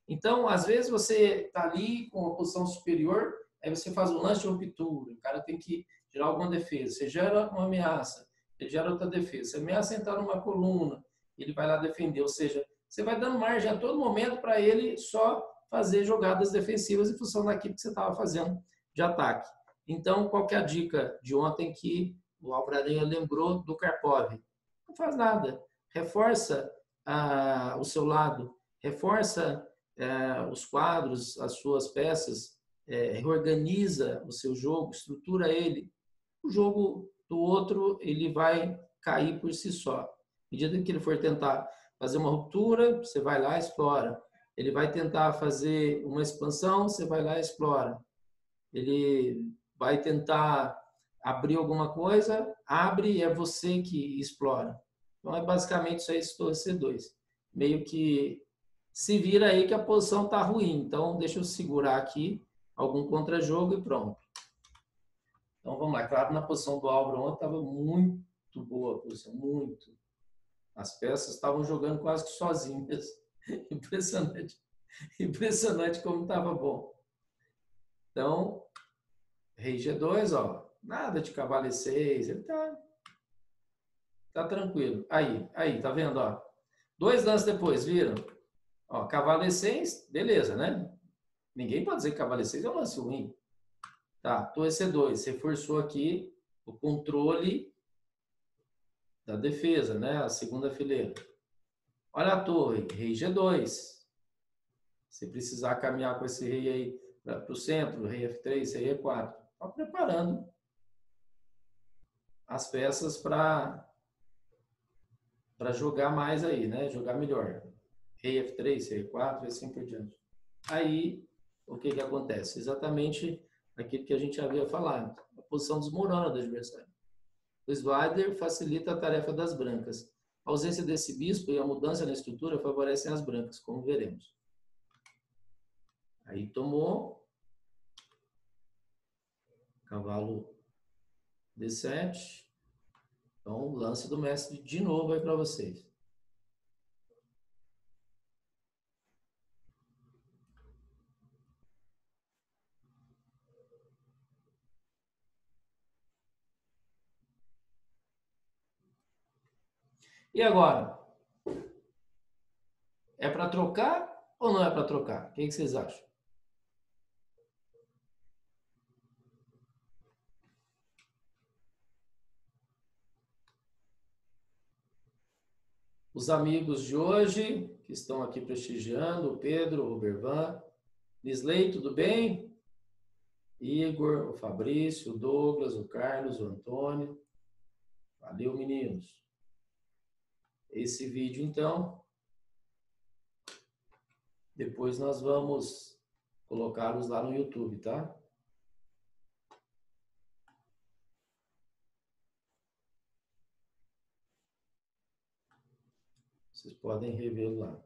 Então, às vezes você está ali com a posição superior, aí você faz um lance de ruptura, o cara tem que gerar alguma defesa, você gera uma ameaça, ele gera outra defesa, você ameaça entrar numa coluna, ele vai lá defender, ou seja, você vai dando margem a todo momento para ele só fazer jogadas defensivas em função daquilo que você estava fazendo de ataque. Então, qual que é a dica de ontem que o Alvarenga lembrou do Karpov? Não faz nada, reforça ah, o seu lado, reforça eh, os quadros, as suas peças, eh, reorganiza o seu jogo, estrutura ele. O jogo do outro ele vai cair por si só. À medida que ele for tentar fazer uma ruptura, você vai lá e explora. Ele vai tentar fazer uma expansão, você vai lá e explora. Ele vai tentar abrir alguma coisa, abre e é você que explora. Então é basicamente isso aí, estou C dois. Meio que se vira aí que a posição está ruim. Então deixa eu segurar aqui algum contra-jogo e pronto. Então vamos lá. Claro, na posição do Álvaro ontem estava muito boa a posição, muito. As peças estavam jogando quase que sozinhas. Impressionante. Impressionante como estava bom. Então, rei G dois, ó. Nada de cavalo E seis. Ele tá, tá tranquilo. Aí, aí, tá vendo, ó? Dois lances depois, viram? Ó, cavalo E seis, beleza, né? Ninguém pode dizer que cavalo E seis é um lance ruim. Tá, torre C dois. Você forçou aqui o controle da defesa, né? A segunda fileira. Olha a torre, rei G dois. Se precisar caminhar com esse rei aí para o centro, rei F três, rei E quatro. Está preparando as peças para para jogar mais aí, né? Jogar melhor. Rei F três, rei E quatro e assim por diante. Aí, o que que acontece? Exatamente aquilo que a gente havia falado. A posição desmorona do adversário. O slider facilita a tarefa das brancas. A ausência desse bispo e a mudança na estrutura favorecem as brancas, como veremos. Aí tomou. Cavalo D sete. Então, lance do mestre de novo aí para vocês. E agora? É para trocar ou não é para trocar? O que vocês acham? Os amigos de hoje, que estão aqui prestigiando, o Pedro, o Bervan, Lisley, tudo bem? Igor, o Fabrício, o Douglas, o Carlos, o Antônio. Valeu, meninos. Esse vídeo, então, depois nós vamos colocá-los lá no YouTube, tá? Vocês podem revê-lo lá.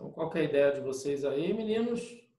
Então, qual que é a ideia de vocês aí, meninos?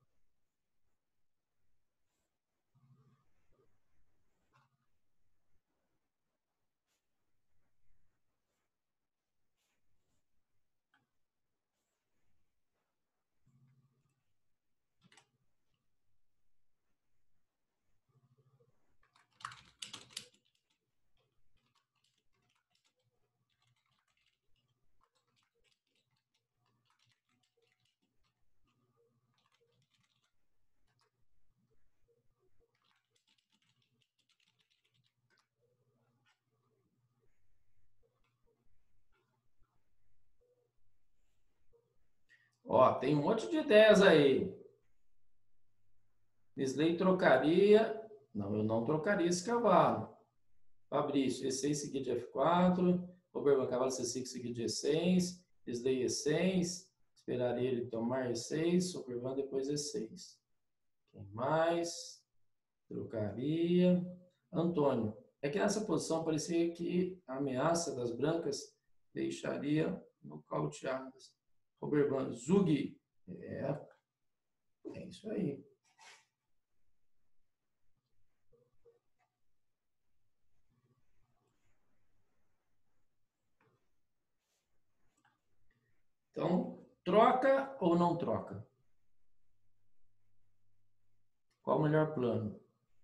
Ó, tem um monte de ideias aí. Isley trocaria... Não, eu não trocaria esse cavalo. Fabrício, E seis seguido de F quatro. Oberman, cavalo C cinco seguido de E seis. Isley E seis. Esperaria ele tomar E seis. Oberman depois E seis. Quem mais? Trocaria. Antônio. É que nessa posição parecia que a ameaça das brancas deixaria nocauteadas. Oberman, Zug. É, é isso aí. Então, troca ou não troca? Qual o melhor plano?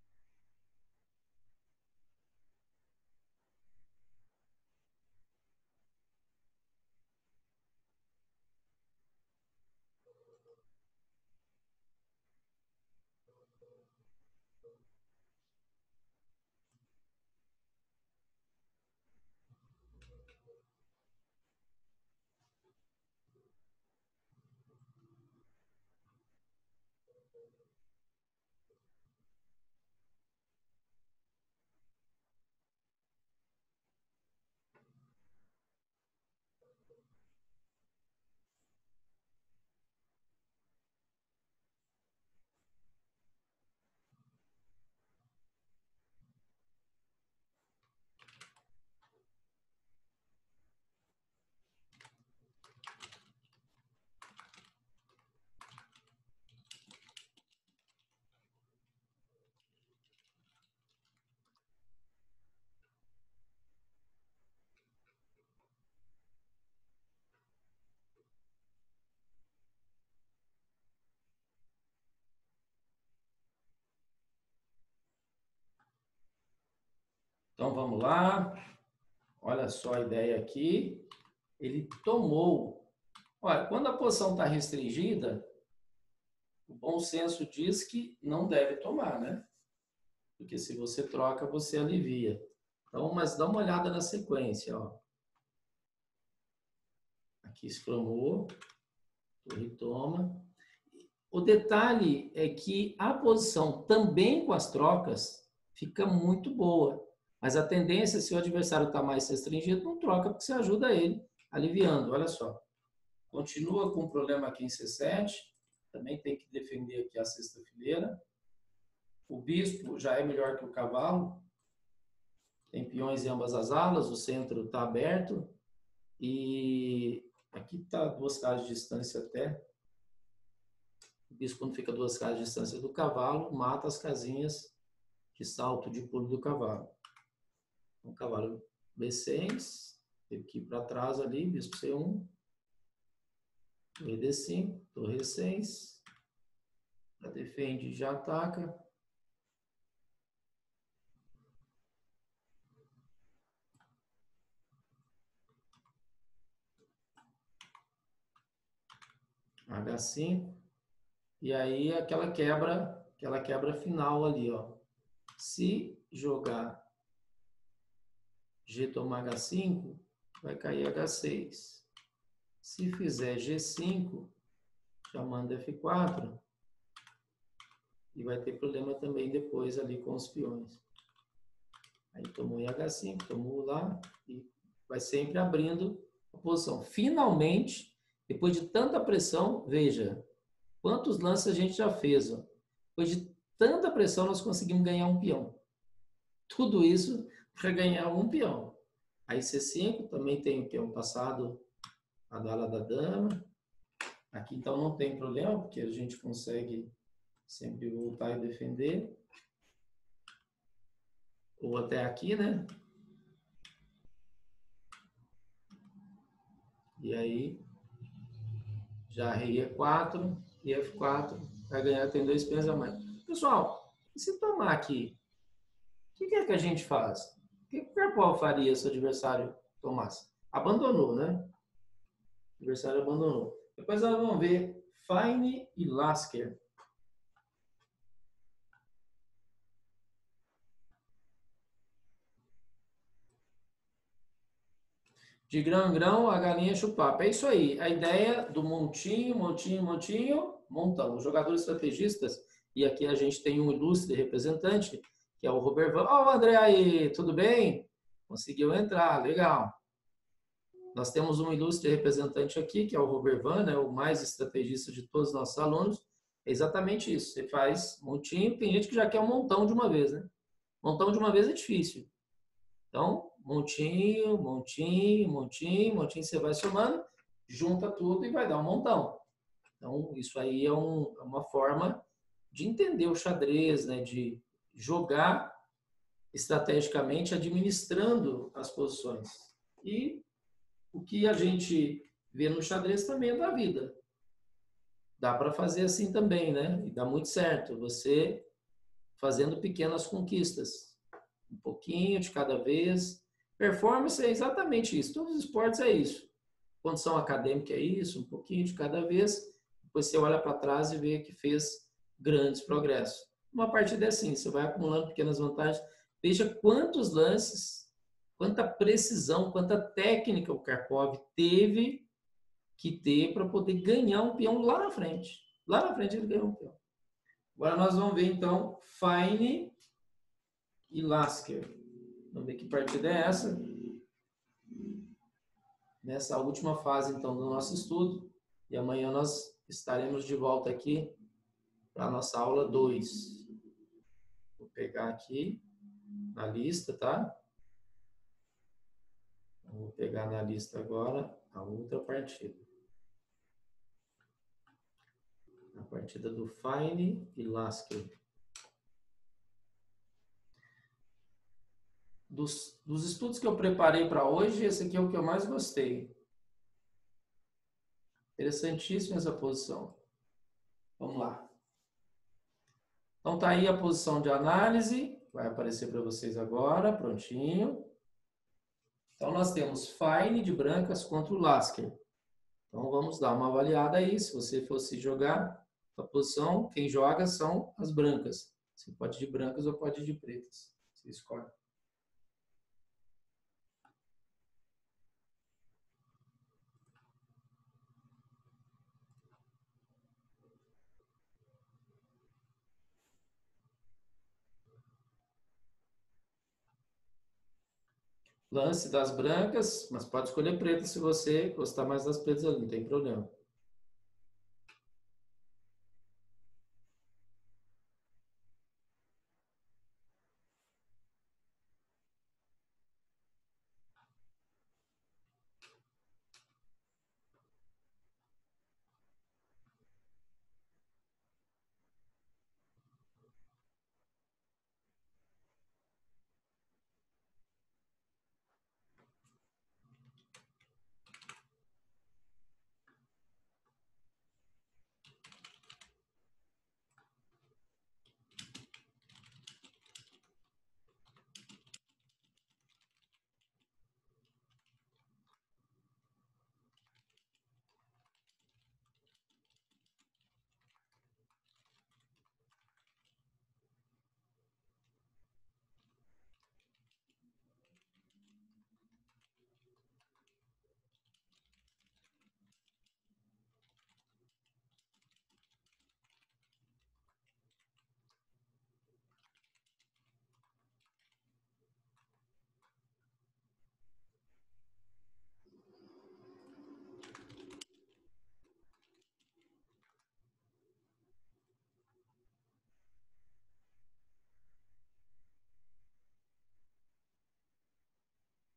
Então, vamos lá. Olha só a ideia aqui. Ele tomou. Olha, quando a posição está restringida, o bom senso diz que não deve tomar, né? Porque se você troca, você alivia. Então, mas dá uma olhada na sequência, ó. Aqui exclamou, torre toma. O detalhe é que a posição também com as trocas fica muito boa. Mas a tendência, se o adversário está mais restringido, não troca, porque você ajuda ele, aliviando. Olha só. Continua com o problema aqui em C sete. Também tem que defender aqui a sexta fileira. O bispo já é melhor que o cavalo. Tem peões em ambas as alas. O centro está aberto. E aqui está duas casas de distância até. O bispo, quando fica duas casas de distância do cavalo, mata as casinhas de salto de pulo do cavalo. O cavalo B seis, teve que ir para trás ali, bispo C um, torre D cinco, torre E seis, já defende, já ataca. H cinco, e aí aquela quebra, aquela quebra final ali, ó. Se jogar G tomar H cinco, vai cair H seis. Se fizer G cinco, já manda F quatro. E vai ter problema também depois ali com os peões. Aí tomou em H cinco, tomou lá e vai sempre abrindo a posição. Finalmente, depois de tanta pressão, veja, quantos lances a gente já fez. Ó. Depois de tanta pressão, nós conseguimos ganhar um peão. Tudo isso para ganhar um peão. Aí C cinco também tem o peão passado, a ala da dama. Aqui, então, não tem problema, porque a gente consegue sempre voltar e defender. Ou até aqui, né? E aí, já rei E quatro e F quatro. Vai ganhar, tem dois peões a mais. Pessoal, e se tomar aqui? O que é que a gente faz? O que o Karpov faria se o adversário tomasse? Abandonou, né? O adversário abandonou. Depois nós vamos ver Fine e Lasker. De grão em grão, a galinha enche o papo. É isso aí. A ideia do montinho, montinho, montinho, montão. Os jogadores estrategistas, e aqui a gente tem um ilustre representante, que é o Robert Van. Ó, oh, o André aí, tudo bem? Conseguiu entrar, legal. Nós temos um ilustre representante aqui, que é o Robert Van, né, o mais estrategista de todos os nossos alunos. É exatamente isso. Você faz montinho, tem gente que já quer um montão de uma vez, né? Montão de uma vez é difícil. Então, montinho, montinho, montinho, montinho, você vai somando, junta tudo e vai dar um montão. Então, isso aí é, um, é uma forma de entender o xadrez, né? De jogar estrategicamente, administrando as posições. E o que a gente vê no xadrez também é da vida. Dá para fazer assim também, né? E dá muito certo. Você fazendo pequenas conquistas. Um pouquinho de cada vez. Performance é exatamente isso. Todos os esportes é isso. Condição acadêmica é isso, um pouquinho de cada vez. Depois você olha para trás e vê que fez grandes progressos. Uma partida é assim, você vai acumulando pequenas vantagens. Veja quantos lances, quanta precisão, quanta técnica o Karpov teve que ter para poder ganhar um peão lá na frente. Lá na frente ele ganhou um peão. Agora nós vamos ver então Fine e Lasker. Vamos ver que partida é essa. Nessa última fase, então, do nosso estudo. E amanhã nós estaremos de volta aqui para a nossa aula dois. Vou pegar aqui na lista, tá? Vou pegar na lista agora a outra partida. A partida do Fine e Lasker. Dos, dos estudos que eu preparei para hoje, esse aqui é o que eu mais gostei. Interessantíssima essa posição. Vamos lá. Então tá aí a posição de análise. Vai aparecer para vocês agora, prontinho. Então nós temos Fine de brancas contra o Lasker. Então vamos dar uma avaliada aí. Se você fosse jogar a posição, quem joga são as brancas. Você pode ir de brancas ou pode ir de pretas. Você escolhe. Lance das brancas, mas pode escolher preta se você gostar mais das pretas ali, não tem problema.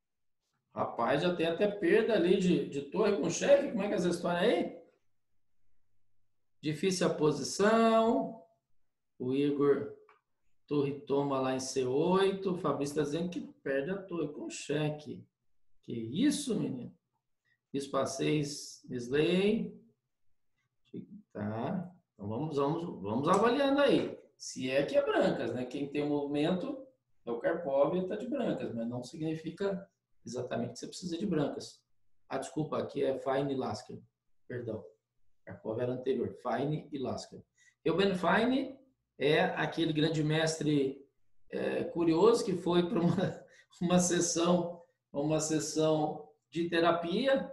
Rapaz, já tem até perda ali de, de torre com chefe. Como é que é essa história aí? Difícil a posição. O Igor torre toma lá em C oito. O Fabrício está dizendo que perde a torre com cheque. Que isso, menino? Bispo A seis, Slay. Tá. Então vamos, vamos, vamos avaliando aí. Se é que é brancas, né? Quem tem o movimento é o Karpov e está de brancas, mas não significa exatamente que você precisa de brancas. Ah, desculpa, aqui é Fine e Lasker. Perdão. Karpov era anterior. Fine e Lasker. Eugen Fine é aquele grande mestre é, curioso que foi para uma, uma sessão, uma sessão de terapia.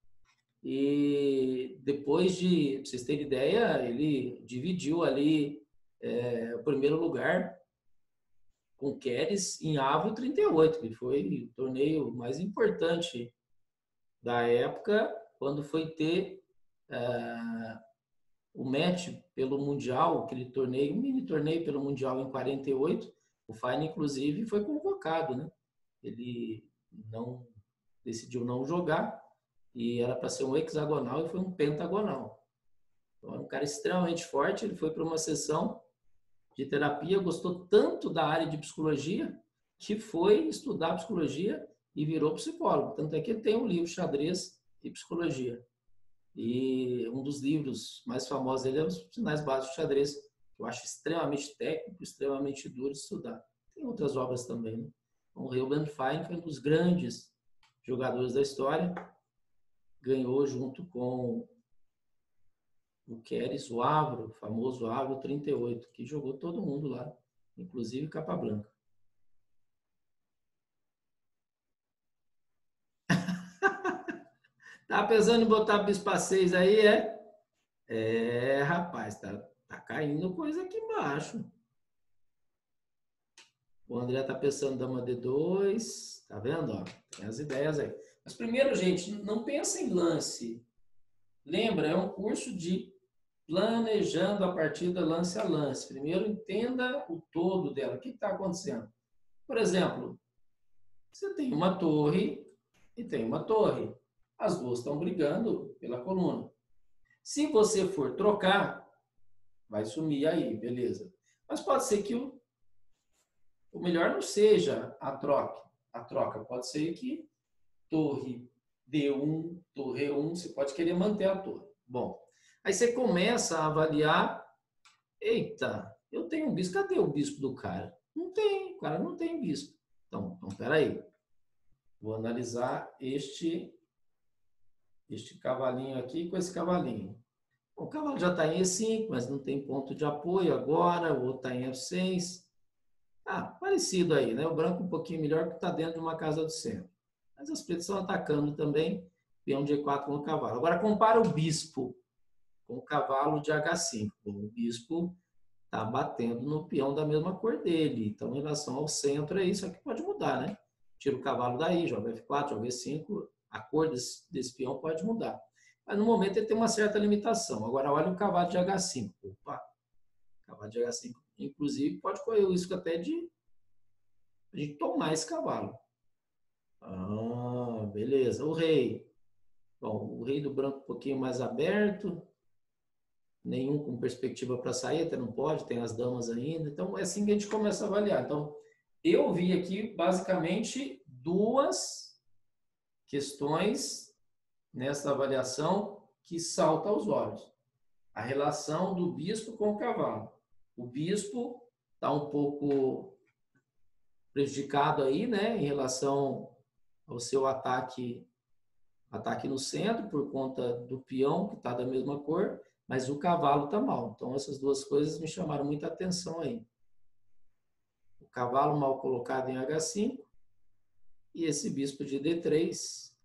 E depois de, para vocês terem ideia, ele dividiu ali é, o primeiro lugar com Keres em Avro trinta e oito, que foi o torneio mais importante da época, quando foi ter uh, o match pelo Mundial, aquele torneio, um mini torneio pelo Mundial em quarenta e oito. O Fine, inclusive, foi convocado, né? Ele não decidiu não jogar, e era para ser um hexagonal e foi um pentagonal. Então, era um cara extremamente forte. Ele foi para uma sessão de terapia, gostou tanto da área de psicologia que foi estudar psicologia e virou psicólogo. Tanto é que ele tem um livro, Xadrez e Psicologia. E um dos livros mais famosos dele é Os Sinais Básicos de Xadrez, que eu acho extremamente técnico, extremamente duro de estudar. Tem outras obras também, né? Então, o Eugen Fine foi um dos grandes jogadores da história. Ganhou junto com o Keres, o Avro, o famoso Avro trinta e oito, que jogou todo mundo lá, inclusive Capablanca. Tá pensando em botar bispo A seis aí, é? É, rapaz, tá, tá caindo coisa aqui embaixo. O André tá pensando dama D dois, tá vendo? Ó, tem as ideias aí. Mas primeiro, gente, não pensa em lance. Lembra, é um curso de planejando a partida lance a lance. Primeiro, entenda o todo dela. O que está acontecendo? Por exemplo, você tem uma torre e tem uma torre. As duas estão brigando pela coluna. Se você for trocar, vai sumir aí, beleza. Mas pode ser que o, o melhor não seja a troca. A troca pode ser que torre D um, torre E um, você pode querer manter a torre. Bom, aí você começa a avaliar. Eita, eu tenho um bispo. Cadê o bispo do cara? Não tem, o cara não tem bispo. Então, então peraí. Vou analisar este, este cavalinho aqui com esse cavalinho. O cavalo já está em E cinco, mas não tem ponto de apoio agora. O outro está em F seis. Ah, parecido aí, né? O branco um pouquinho melhor porque está dentro de uma casa do centro. Mas as pretas estão atacando também. Peão de E quatro com o cavalo. Agora compara o bispo com o cavalo de H cinco. O bispo está batendo no peão da mesma cor dele. Então, em relação ao centro, é isso aqui pode mudar, né? Tira o cavalo daí, joga F quatro, joga E cinco, a cor desse, desse peão pode mudar. Mas no momento ele tem uma certa limitação. Agora, olha o cavalo de H cinco. Opa! O cavalo de H cinco, inclusive, pode correr o risco até de, de tomar esse cavalo. Ah, beleza. O rei. Bom, o rei do branco um pouquinho mais aberto. Nenhum com perspectiva para sair, até não pode, tem as damas ainda. Então, é assim que a gente começa a avaliar. Então, eu vi aqui, basicamente, duas questões nessa avaliação que saltam aos olhos. A relação do bispo com o cavalo. O bispo está um pouco prejudicado aí, né, em relação ao seu ataque, ataque no centro, por conta do peão, que está da mesma cor, mas o cavalo está mal. Então, essas duas coisas me chamaram muita atenção aí. O cavalo mal colocado em H cinco e esse bispo de D três.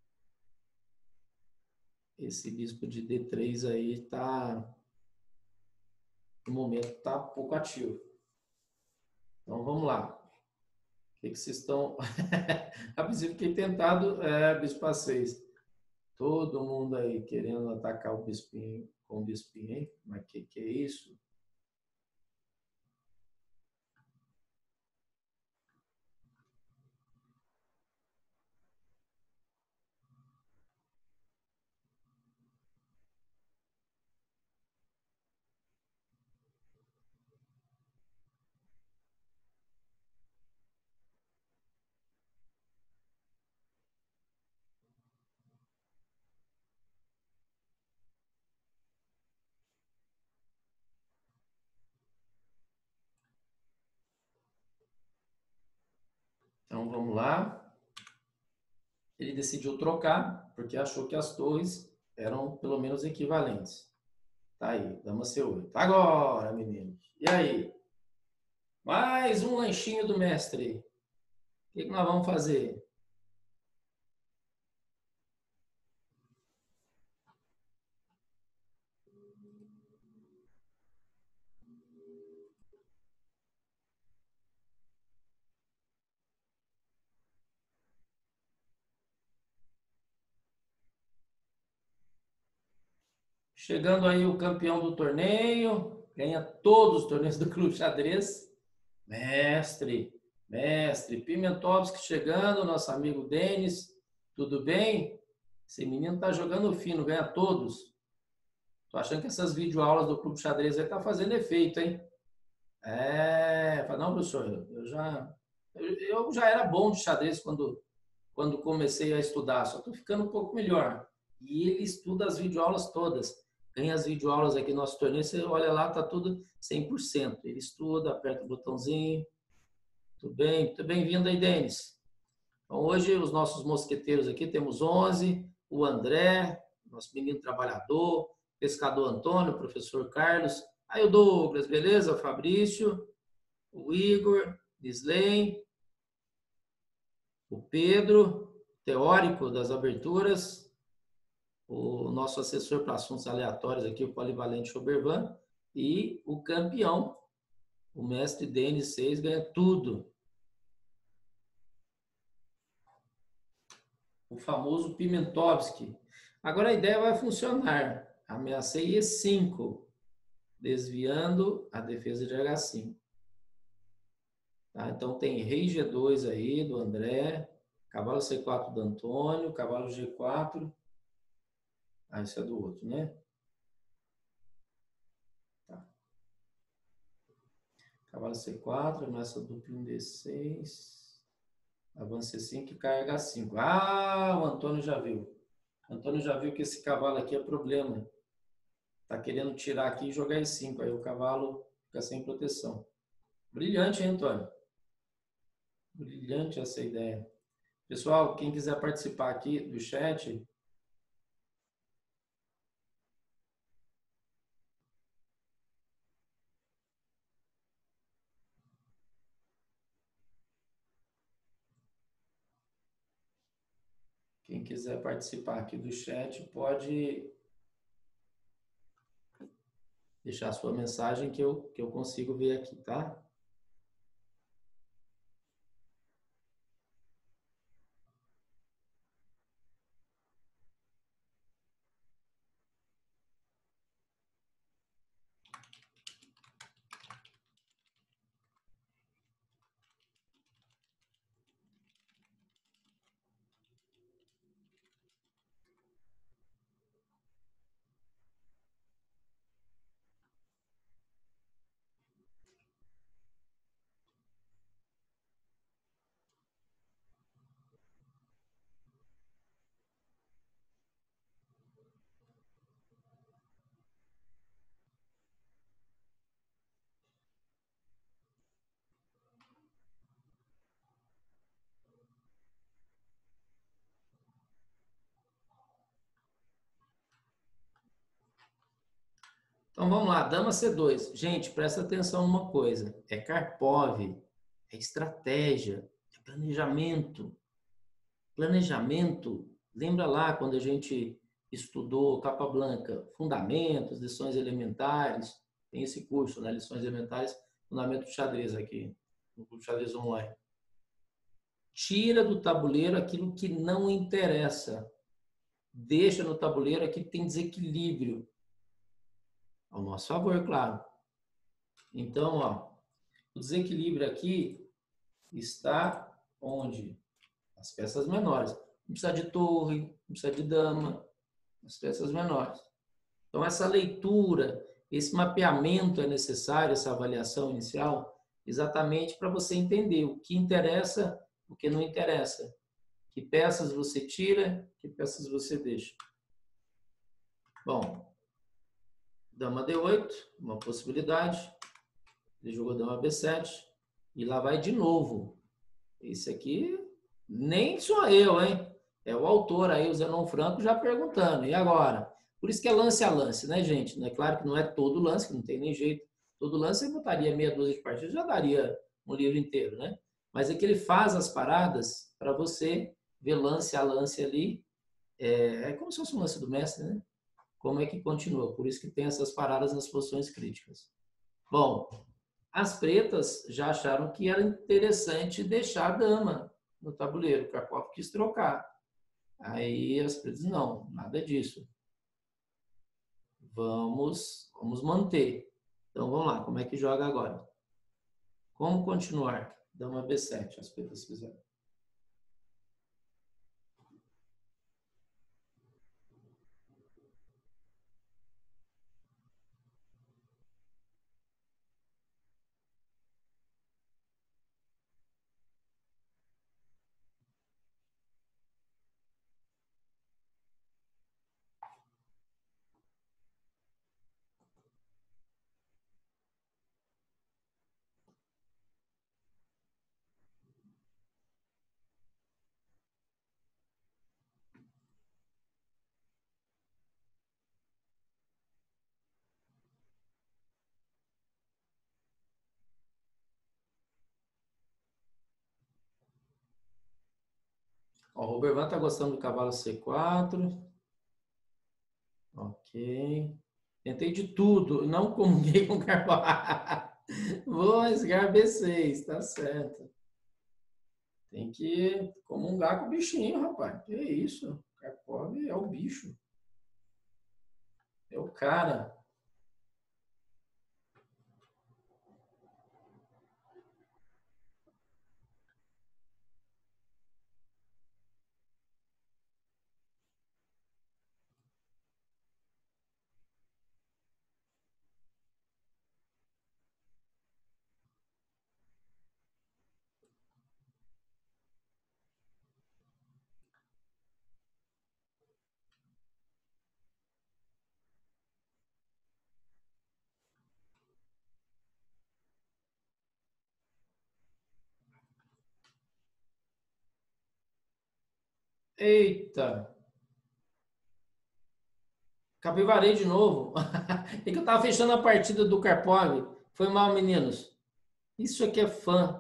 Esse bispo de D três aí está, no momento, está pouco ativo. Então, vamos lá. O que, que vocês estão... A princípio, fiquei tentado, é, bispo A seis. Todo mundo aí querendo atacar o bispinho com o bispinho, hein? Mas que que é isso? Então, vamos lá. Ele decidiu trocar, porque achou que as torres eram pelo menos equivalentes. Tá aí, dama C oito. Agora, meninos. E aí? Mais um lanchinho do mestre. O que, que nós vamos fazer? Chegando aí o campeão do torneio, ganha todos os torneios do Clube Xadrez. Mestre, mestre, Pimentovski chegando, nosso amigo Denis, tudo bem? Esse menino tá jogando fino, ganha todos. Tô achando que essas videoaulas do Clube Xadrez aí tá fazendo efeito, hein? É, não, professor, eu já, eu já era bom de xadrez quando, quando comecei a estudar, só tô ficando um pouco melhor. E ele estuda as videoaulas todas. Ganha as videoaulas aqui no nosso torneio, você olha lá, tá tudo cem por cento. Ele estuda, aperta o botãozinho. Tudo bem, muito bem-vindo aí, Denis. Então, hoje, os nossos mosqueteiros aqui, temos onze, o André, nosso menino trabalhador, pescador Antônio, professor Carlos, aí o Douglas, beleza? Fabrício, o Igor, Isley, o Pedro, teórico das aberturas, o nosso assessor para assuntos aleatórios aqui, o Polivalente Chobervan, e o campeão, o mestre Denis seis, ganha tudo. O famoso Pimentovski. Agora a ideia vai funcionar. Ameacei E cinco, desviando a defesa de H cinco. Tá? Então tem rei G dois aí, do André, cavalo C quatro do Antônio, cavalo G quatro. Ah, isso é do outro, né? Tá. Cavalo C quatro, ameaça dupla em D seis. Avança C cinco e cai H cinco. Ah, o Antônio já viu. O Antônio já viu que esse cavalo aqui é problema. Tá querendo tirar aqui e jogar E cinco. Aí o cavalo fica sem proteção. Brilhante, hein, Antônio? Brilhante essa ideia. Pessoal, quem quiser participar aqui do chat, quem quiser participar aqui do chat, pode deixar sua mensagem que eu, que eu consigo ver aqui, tá? Então vamos lá, dama C dois. Gente, presta atenção numa coisa. É Karpov, é estratégia, é planejamento. Planejamento, lembra lá quando a gente estudou Capablanca, fundamentos, lições elementares, tem esse curso, né? Lições elementares, fundamento do xadrez aqui, no Clube Xadrez Online. Tira do tabuleiro aquilo que não interessa. Deixa no tabuleiro aquilo que tem desequilíbrio. Ao nosso favor, claro. Então, ó, o desequilíbrio aqui está onde? As peças menores. Não precisa de torre, não precisa de dama, as peças menores. Então, essa leitura, esse mapeamento é necessário, essa avaliação inicial, exatamente para você entender o que interessa, o que não interessa. Que peças você tira, que peças você deixa. Bom, dama D oito, uma possibilidade. Ele jogou dama B sete. E lá vai de novo. Esse aqui, nem sou eu, hein? É o autor aí, o Zenon Franco, já perguntando. E agora? Por isso que é lance a lance, né, gente? É claro que não é todo lance, que não tem nem jeito. Todo lance você botaria meia dúzia de partidas, já daria um livro inteiro, né? Mas é que ele faz as paradas para você ver lance a lance ali. É, é como se fosse um lance do mestre, né? Como é que continua? Por isso que tem essas paradas nas posições críticas. Bom, as pretas já acharam que era interessante deixar a dama no tabuleiro. O Karpov quis trocar. Aí as pretas, não, nada disso. Vamos, vamos manter. Então vamos lá, como é que joga agora? Como continuar? Dama B sete, as pretas fizeram. Ó, o Robervan está gostando do cavalo C quatro. Ok. Tentei de tudo, não comunguei com o Karpov. Vou rasgar B seis, tá certo. Tem que comungar com o bichinho, rapaz. Que isso? Karpov é o bicho. É o cara. Eita. Capivarei de novo. É que eu tava fechando a partida do Karpov. Foi mal, meninos. Isso aqui é fã.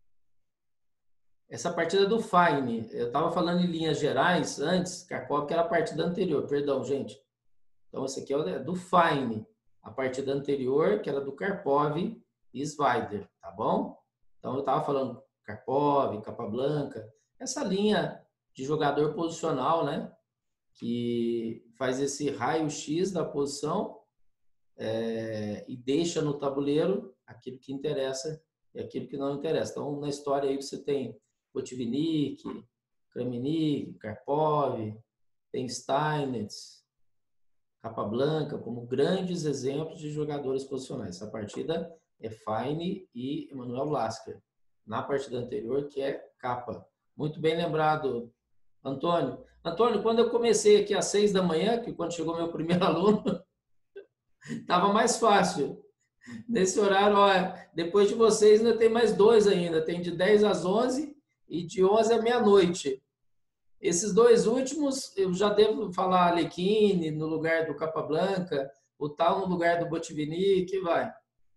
Essa partida do Fine. Eu tava falando em linhas gerais antes, Karpov, que era a partida anterior. Perdão, gente. Então, esse aqui é do Fine. A partida anterior, que era do Karpov e Svider, tá bom? Então, eu tava falando Karpov, Capablanca. Essa linha de jogador posicional, né? Que faz esse raio-x da posição é, e deixa no tabuleiro aquilo que interessa e aquilo que não interessa. Então, na história aí você tem Botvinnik, Kramnik, Karpov, tem Steinitz, Capablanca, como grandes exemplos de jogadores posicionais. Essa partida é Fine e Emanuel Lasker. Na partida anterior, que é Capa. Muito bem lembrado, Antônio. Antônio, quando eu comecei aqui às seis da manhã, que quando chegou meu primeiro aluno, estava mais fácil. Nesse horário, ó, depois de vocês ainda tem mais dois ainda. Tem de dez às onze e de onze à meia-noite. Esses dois últimos, eu já devo falar Alekhine no lugar do Capablanca, o tal no lugar do Botvinnik, que vai.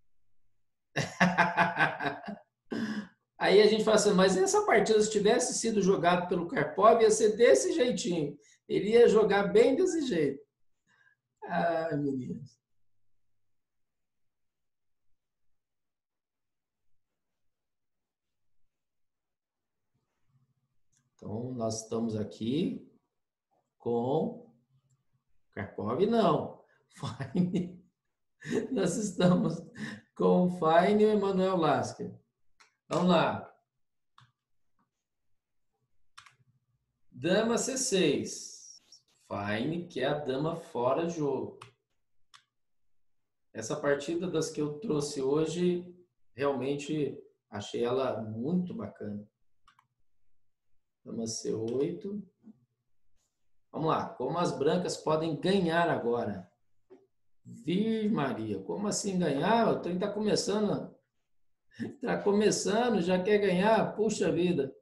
Aí a gente fala assim, mas essa partida, se tivesse sido jogado pelo Karpov, ia ser desse jeitinho. Ele ia jogar bem desse jeito. Ai, meninos. Então, nós estamos aqui com Karpov, não. Fine. Nós estamos com o Fine e o Emanuel Lasker. Vamos lá. Dama C seis. Fine, que é a dama fora de jogo. Essa partida das que eu trouxe hoje, realmente achei ela muito bacana. Dama C oito. Vamos lá. Como as brancas podem ganhar agora? Vir Maria. Como assim ganhar? O trem está começando. Está começando, já quer ganhar? Puxa vida.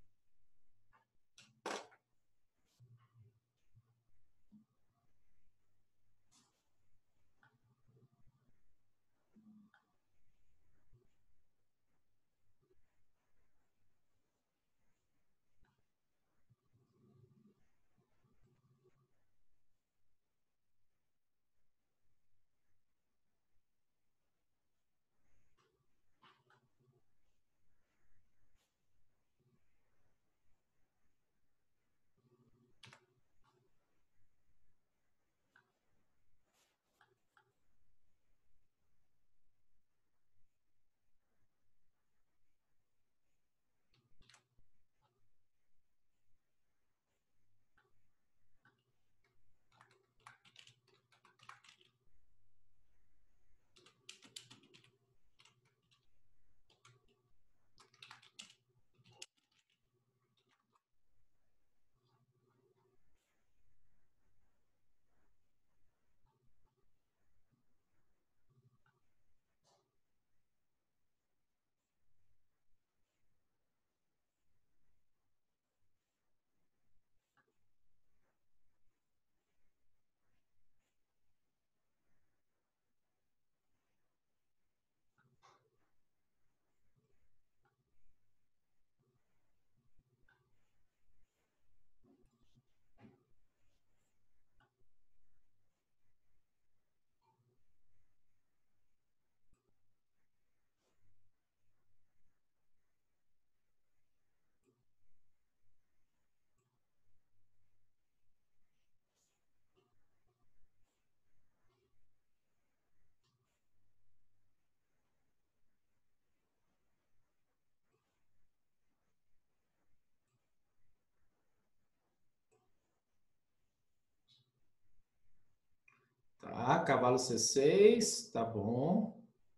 Tá, cavalo C seis, tá bom.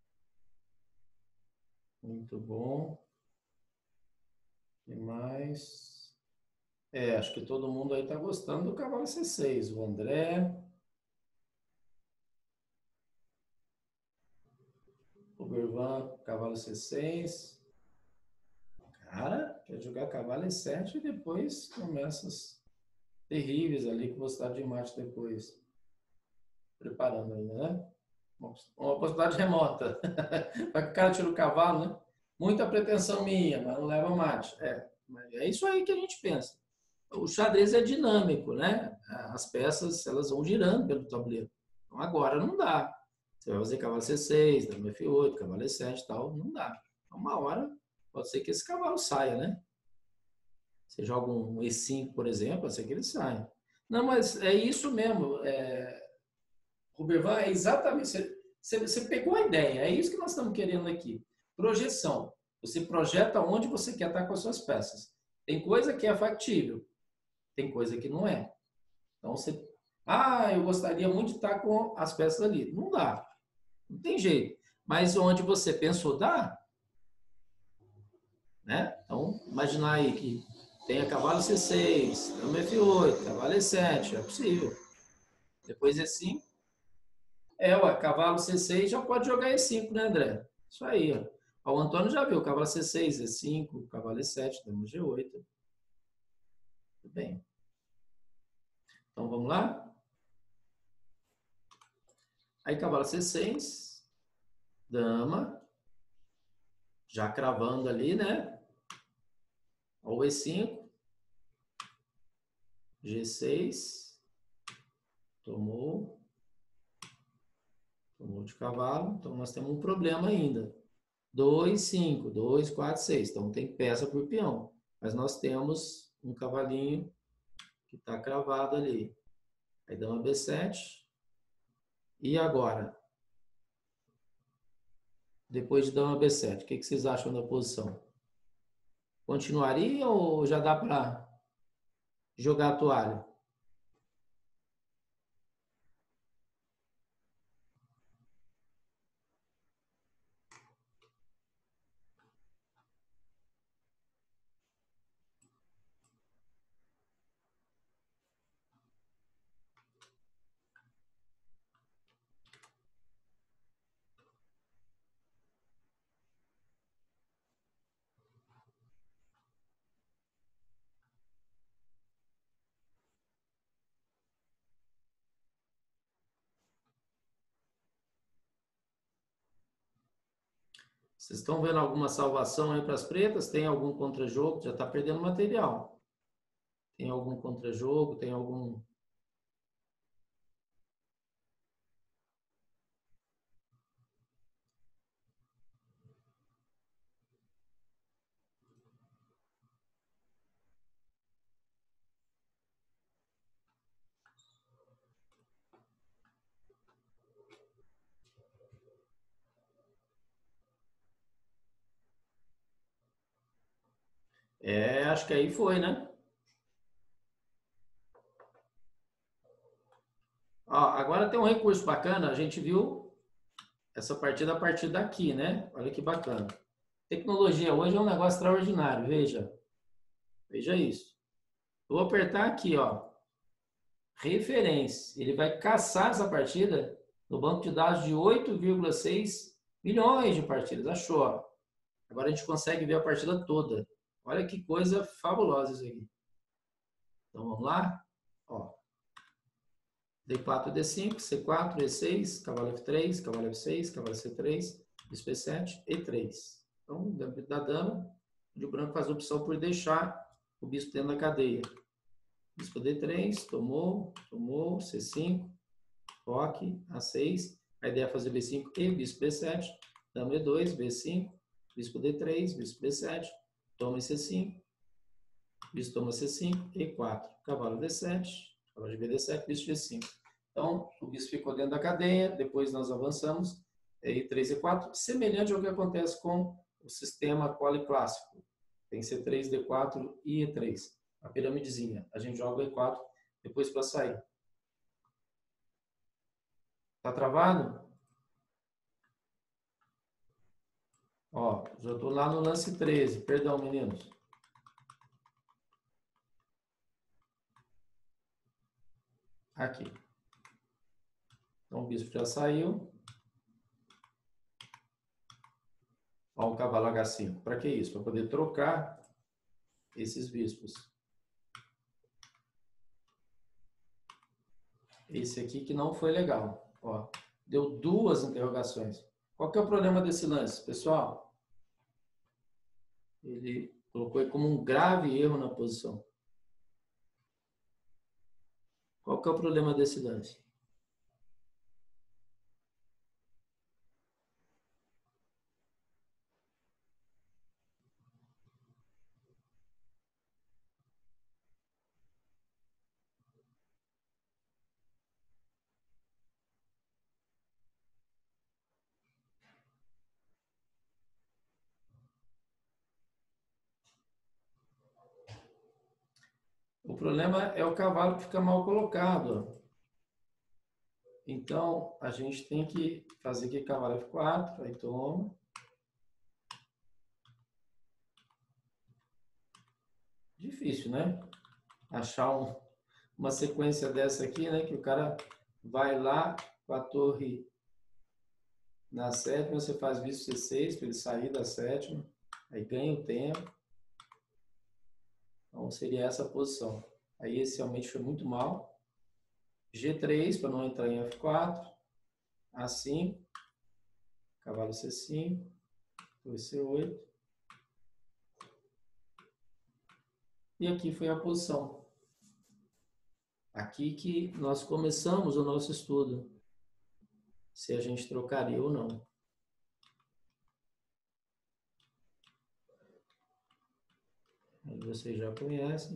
Muito bom. O que mais? É, acho que todo mundo aí tá gostando do cavalo C seis. O André, o Bervan, cavalo C seis. Cara, quer jogar cavalo E sete e depois começa as terríveis ali que você está de mate depois. Preparando ainda, né? Uma possibilidade remota. Vai que o cara tira o cavalo, né? Muita pretensão minha, mas não leva mate. É, mas é isso aí que a gente pensa. O xadrez é dinâmico, né? As peças, elas vão girando pelo tabuleiro. Então agora não dá. Você vai fazer cavalo C seis, dama F oito, cavalo E sete e tal, não dá. Uma hora pode ser que esse cavalo saia, né? Você joga um E cinco, por exemplo, pode ser que ele saia. Não, mas é isso mesmo. É, Rubervan, é exatamente. Você, você, você pegou a ideia, é isso que nós estamos querendo aqui. Projeção. Você projeta onde você quer estar com as suas peças. Tem coisa que é factível, tem coisa que não é. Então você. Ah, eu gostaria muito de estar com as peças ali. Não dá. Não tem jeito. Mas onde você pensou, dá. Né? Então, imaginar aí que tenha cavalo C seis, dama F oito, cavalo E sete, é possível. Depois E cinco. É, ué, cavalo C seis já pode jogar E cinco, né, André? Isso aí, ó. O Antônio já viu, cavalo C seis, E cinco, cavalo E sete, dama G oito. Tudo bem. Então vamos lá? Aí cavalo C seis, dama, já cravando ali, né? O E cinco, G seis, tomou, tomou de cavalo, então nós temos um problema ainda. dois, cinco, dois, quatro, seis. Então tem peça por peão. Mas nós temos um cavalinho que está cravado ali. Aí dama B sete. E agora? Depois de dama B sete, o que vocês acham da posição? Continuaria ou já dá para jogar a toalha? Vocês estão vendo alguma salvação aí para as pretas? Tem algum contra-jogo? Já está perdendo material. Tem algum contra-jogo? Tem algum... É, acho que aí foi, né? Ó, agora tem um recurso bacana. A gente viu essa partida a partir daqui, né? Olha que bacana. Tecnologia hoje é um negócio extraordinário. Veja. Veja isso. Eu vou apertar aqui, ó. Referência. Ele vai caçar essa partida no banco de dados de oito vírgula seis milhões de partidas. Achou, ó. Agora a gente consegue ver a partida toda. Olha que coisa fabulosa isso aqui. Então vamos lá. Ó. D quatro, D cinco, C quatro, E seis, cavalo F três, cavalo F seis, cavalo C três, bispo E sete, E três. Então, da dama, o branco faz a opção por deixar o bispo dentro da cadeia. Bispo D três, tomou, tomou, C cinco, roque, A seis. A ideia é fazer B cinco e bispo B sete. Dama E dois, B cinco, bispo D três, bispo B sete, toma C cinco, bispo toma C cinco, E quatro, cavalo D sete, cavalo de B D sete, bispo G cinco. Então, o bispo ficou dentro da cadeia, depois nós avançamos, E três, E quatro, semelhante ao que acontece com o sistema quali clássico. Tem C três, D quatro e E três. A piramidezinha. A gente joga E quatro depois para sair. Tá travado? Ó, já estou lá no lance treze. Perdão, meninos. Aqui. Então o bispo já saiu. Ó, o cavalo H cinco. Para que isso? Para poder trocar esses bispos. Esse aqui que não foi legal. Ó, deu duas interrogações. Qual que é o problema desse lance, pessoal? Ele colocou como um grave erro na posição. Qual que é o problema desse lance? O problema é o cavalo que fica mal colocado. Então, a gente tem que fazer aqui cavalo F quatro, aí toma. Difícil, né? Achar um, uma sequência dessa aqui, né? Que o cara vai lá com a torre na sétima, você faz bispo C seis para ele sair da sétima, aí ganha o tempo. Então, seria essa a posição. Aí, esse realmente foi muito mal. G três, para não entrar em F quatro. A cinco. Cavalo C cinco. Torre C oito. E aqui foi a posição. Aqui que nós começamos o nosso estudo. Se a gente trocaria ou não. Aí vocês já conhecem.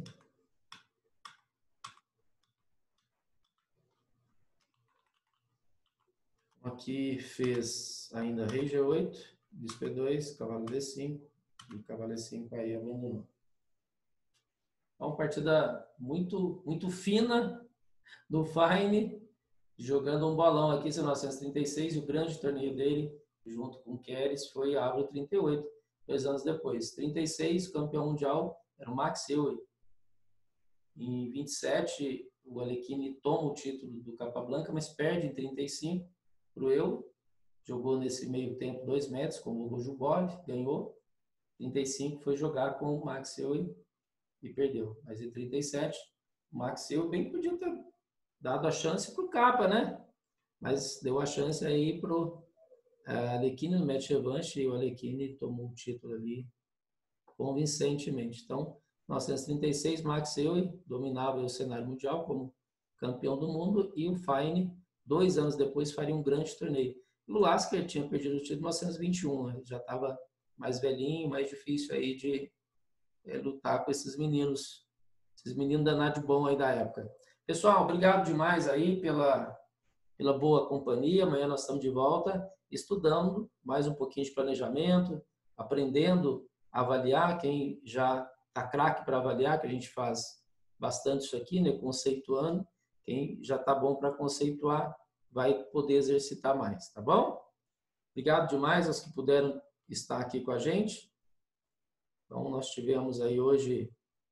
Aqui fez ainda rei G oito, bispo E dois, cavalo D cinco, e cavalo E cinco aí abandonou. É uma partida muito, muito fina do Fine, jogando um bolão aqui, mil novecentos e trinta e seis, e o grande torneio dele, junto com o Keres, foi a Avro trinta e oito, dois anos depois. trinta e seis, campeão mundial, era o Max Euwe. Em vinte e sete, o Alekhine toma o título do Capablanca, mas perde em trinta e cinco para o Euwe. Jogou nesse meio tempo dois metros com o Rujubov, ganhou. trinta e cinco foi jogar com o Max Euwe e perdeu. Mas em trinta e sete, o Max Euwe bem podia ter dado a chance para o Capa, né? Mas deu a chance aí para o A Alekhine no match revanche e o Alekhine tomou o título ali convincentemente. Então, mil novecentos e trinta e seis, Max Euwe dominava o cenário mundial como campeão do mundo e o Fine, dois anos depois, faria um grande torneio. O Lasker tinha perdido o título em mil novecentos e vinte e um, né? Já estava mais velhinho, mais difícil aí de é, lutar com esses meninos, esses meninos danados de bom aí da época. Pessoal, obrigado demais aí pela, pela boa companhia. Amanhã nós estamos de volta, estudando mais um pouquinho de planejamento, aprendendo a avaliar. Quem já está craque para avaliar, que a gente faz bastante isso aqui, né? Conceituando. Quem já está bom para conceituar, vai poder exercitar mais, tá bom? Obrigado demais aos que puderam estar aqui com a gente. Então, nós tivemos aí hoje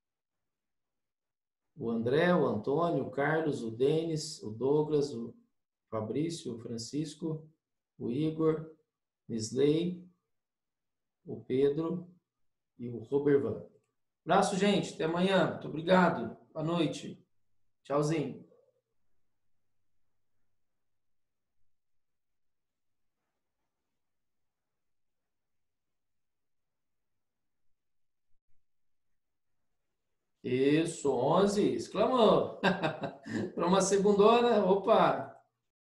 o André, o Antônio, o Carlos, o Denis, o Douglas, o Fabrício, o Francisco, o Igor, Nisley, o Pedro e o Robervan. Abraço, gente. Até amanhã. Muito obrigado. Boa noite. Tchauzinho. Isso, onze. Exclamou. Para uma segundona. Opa.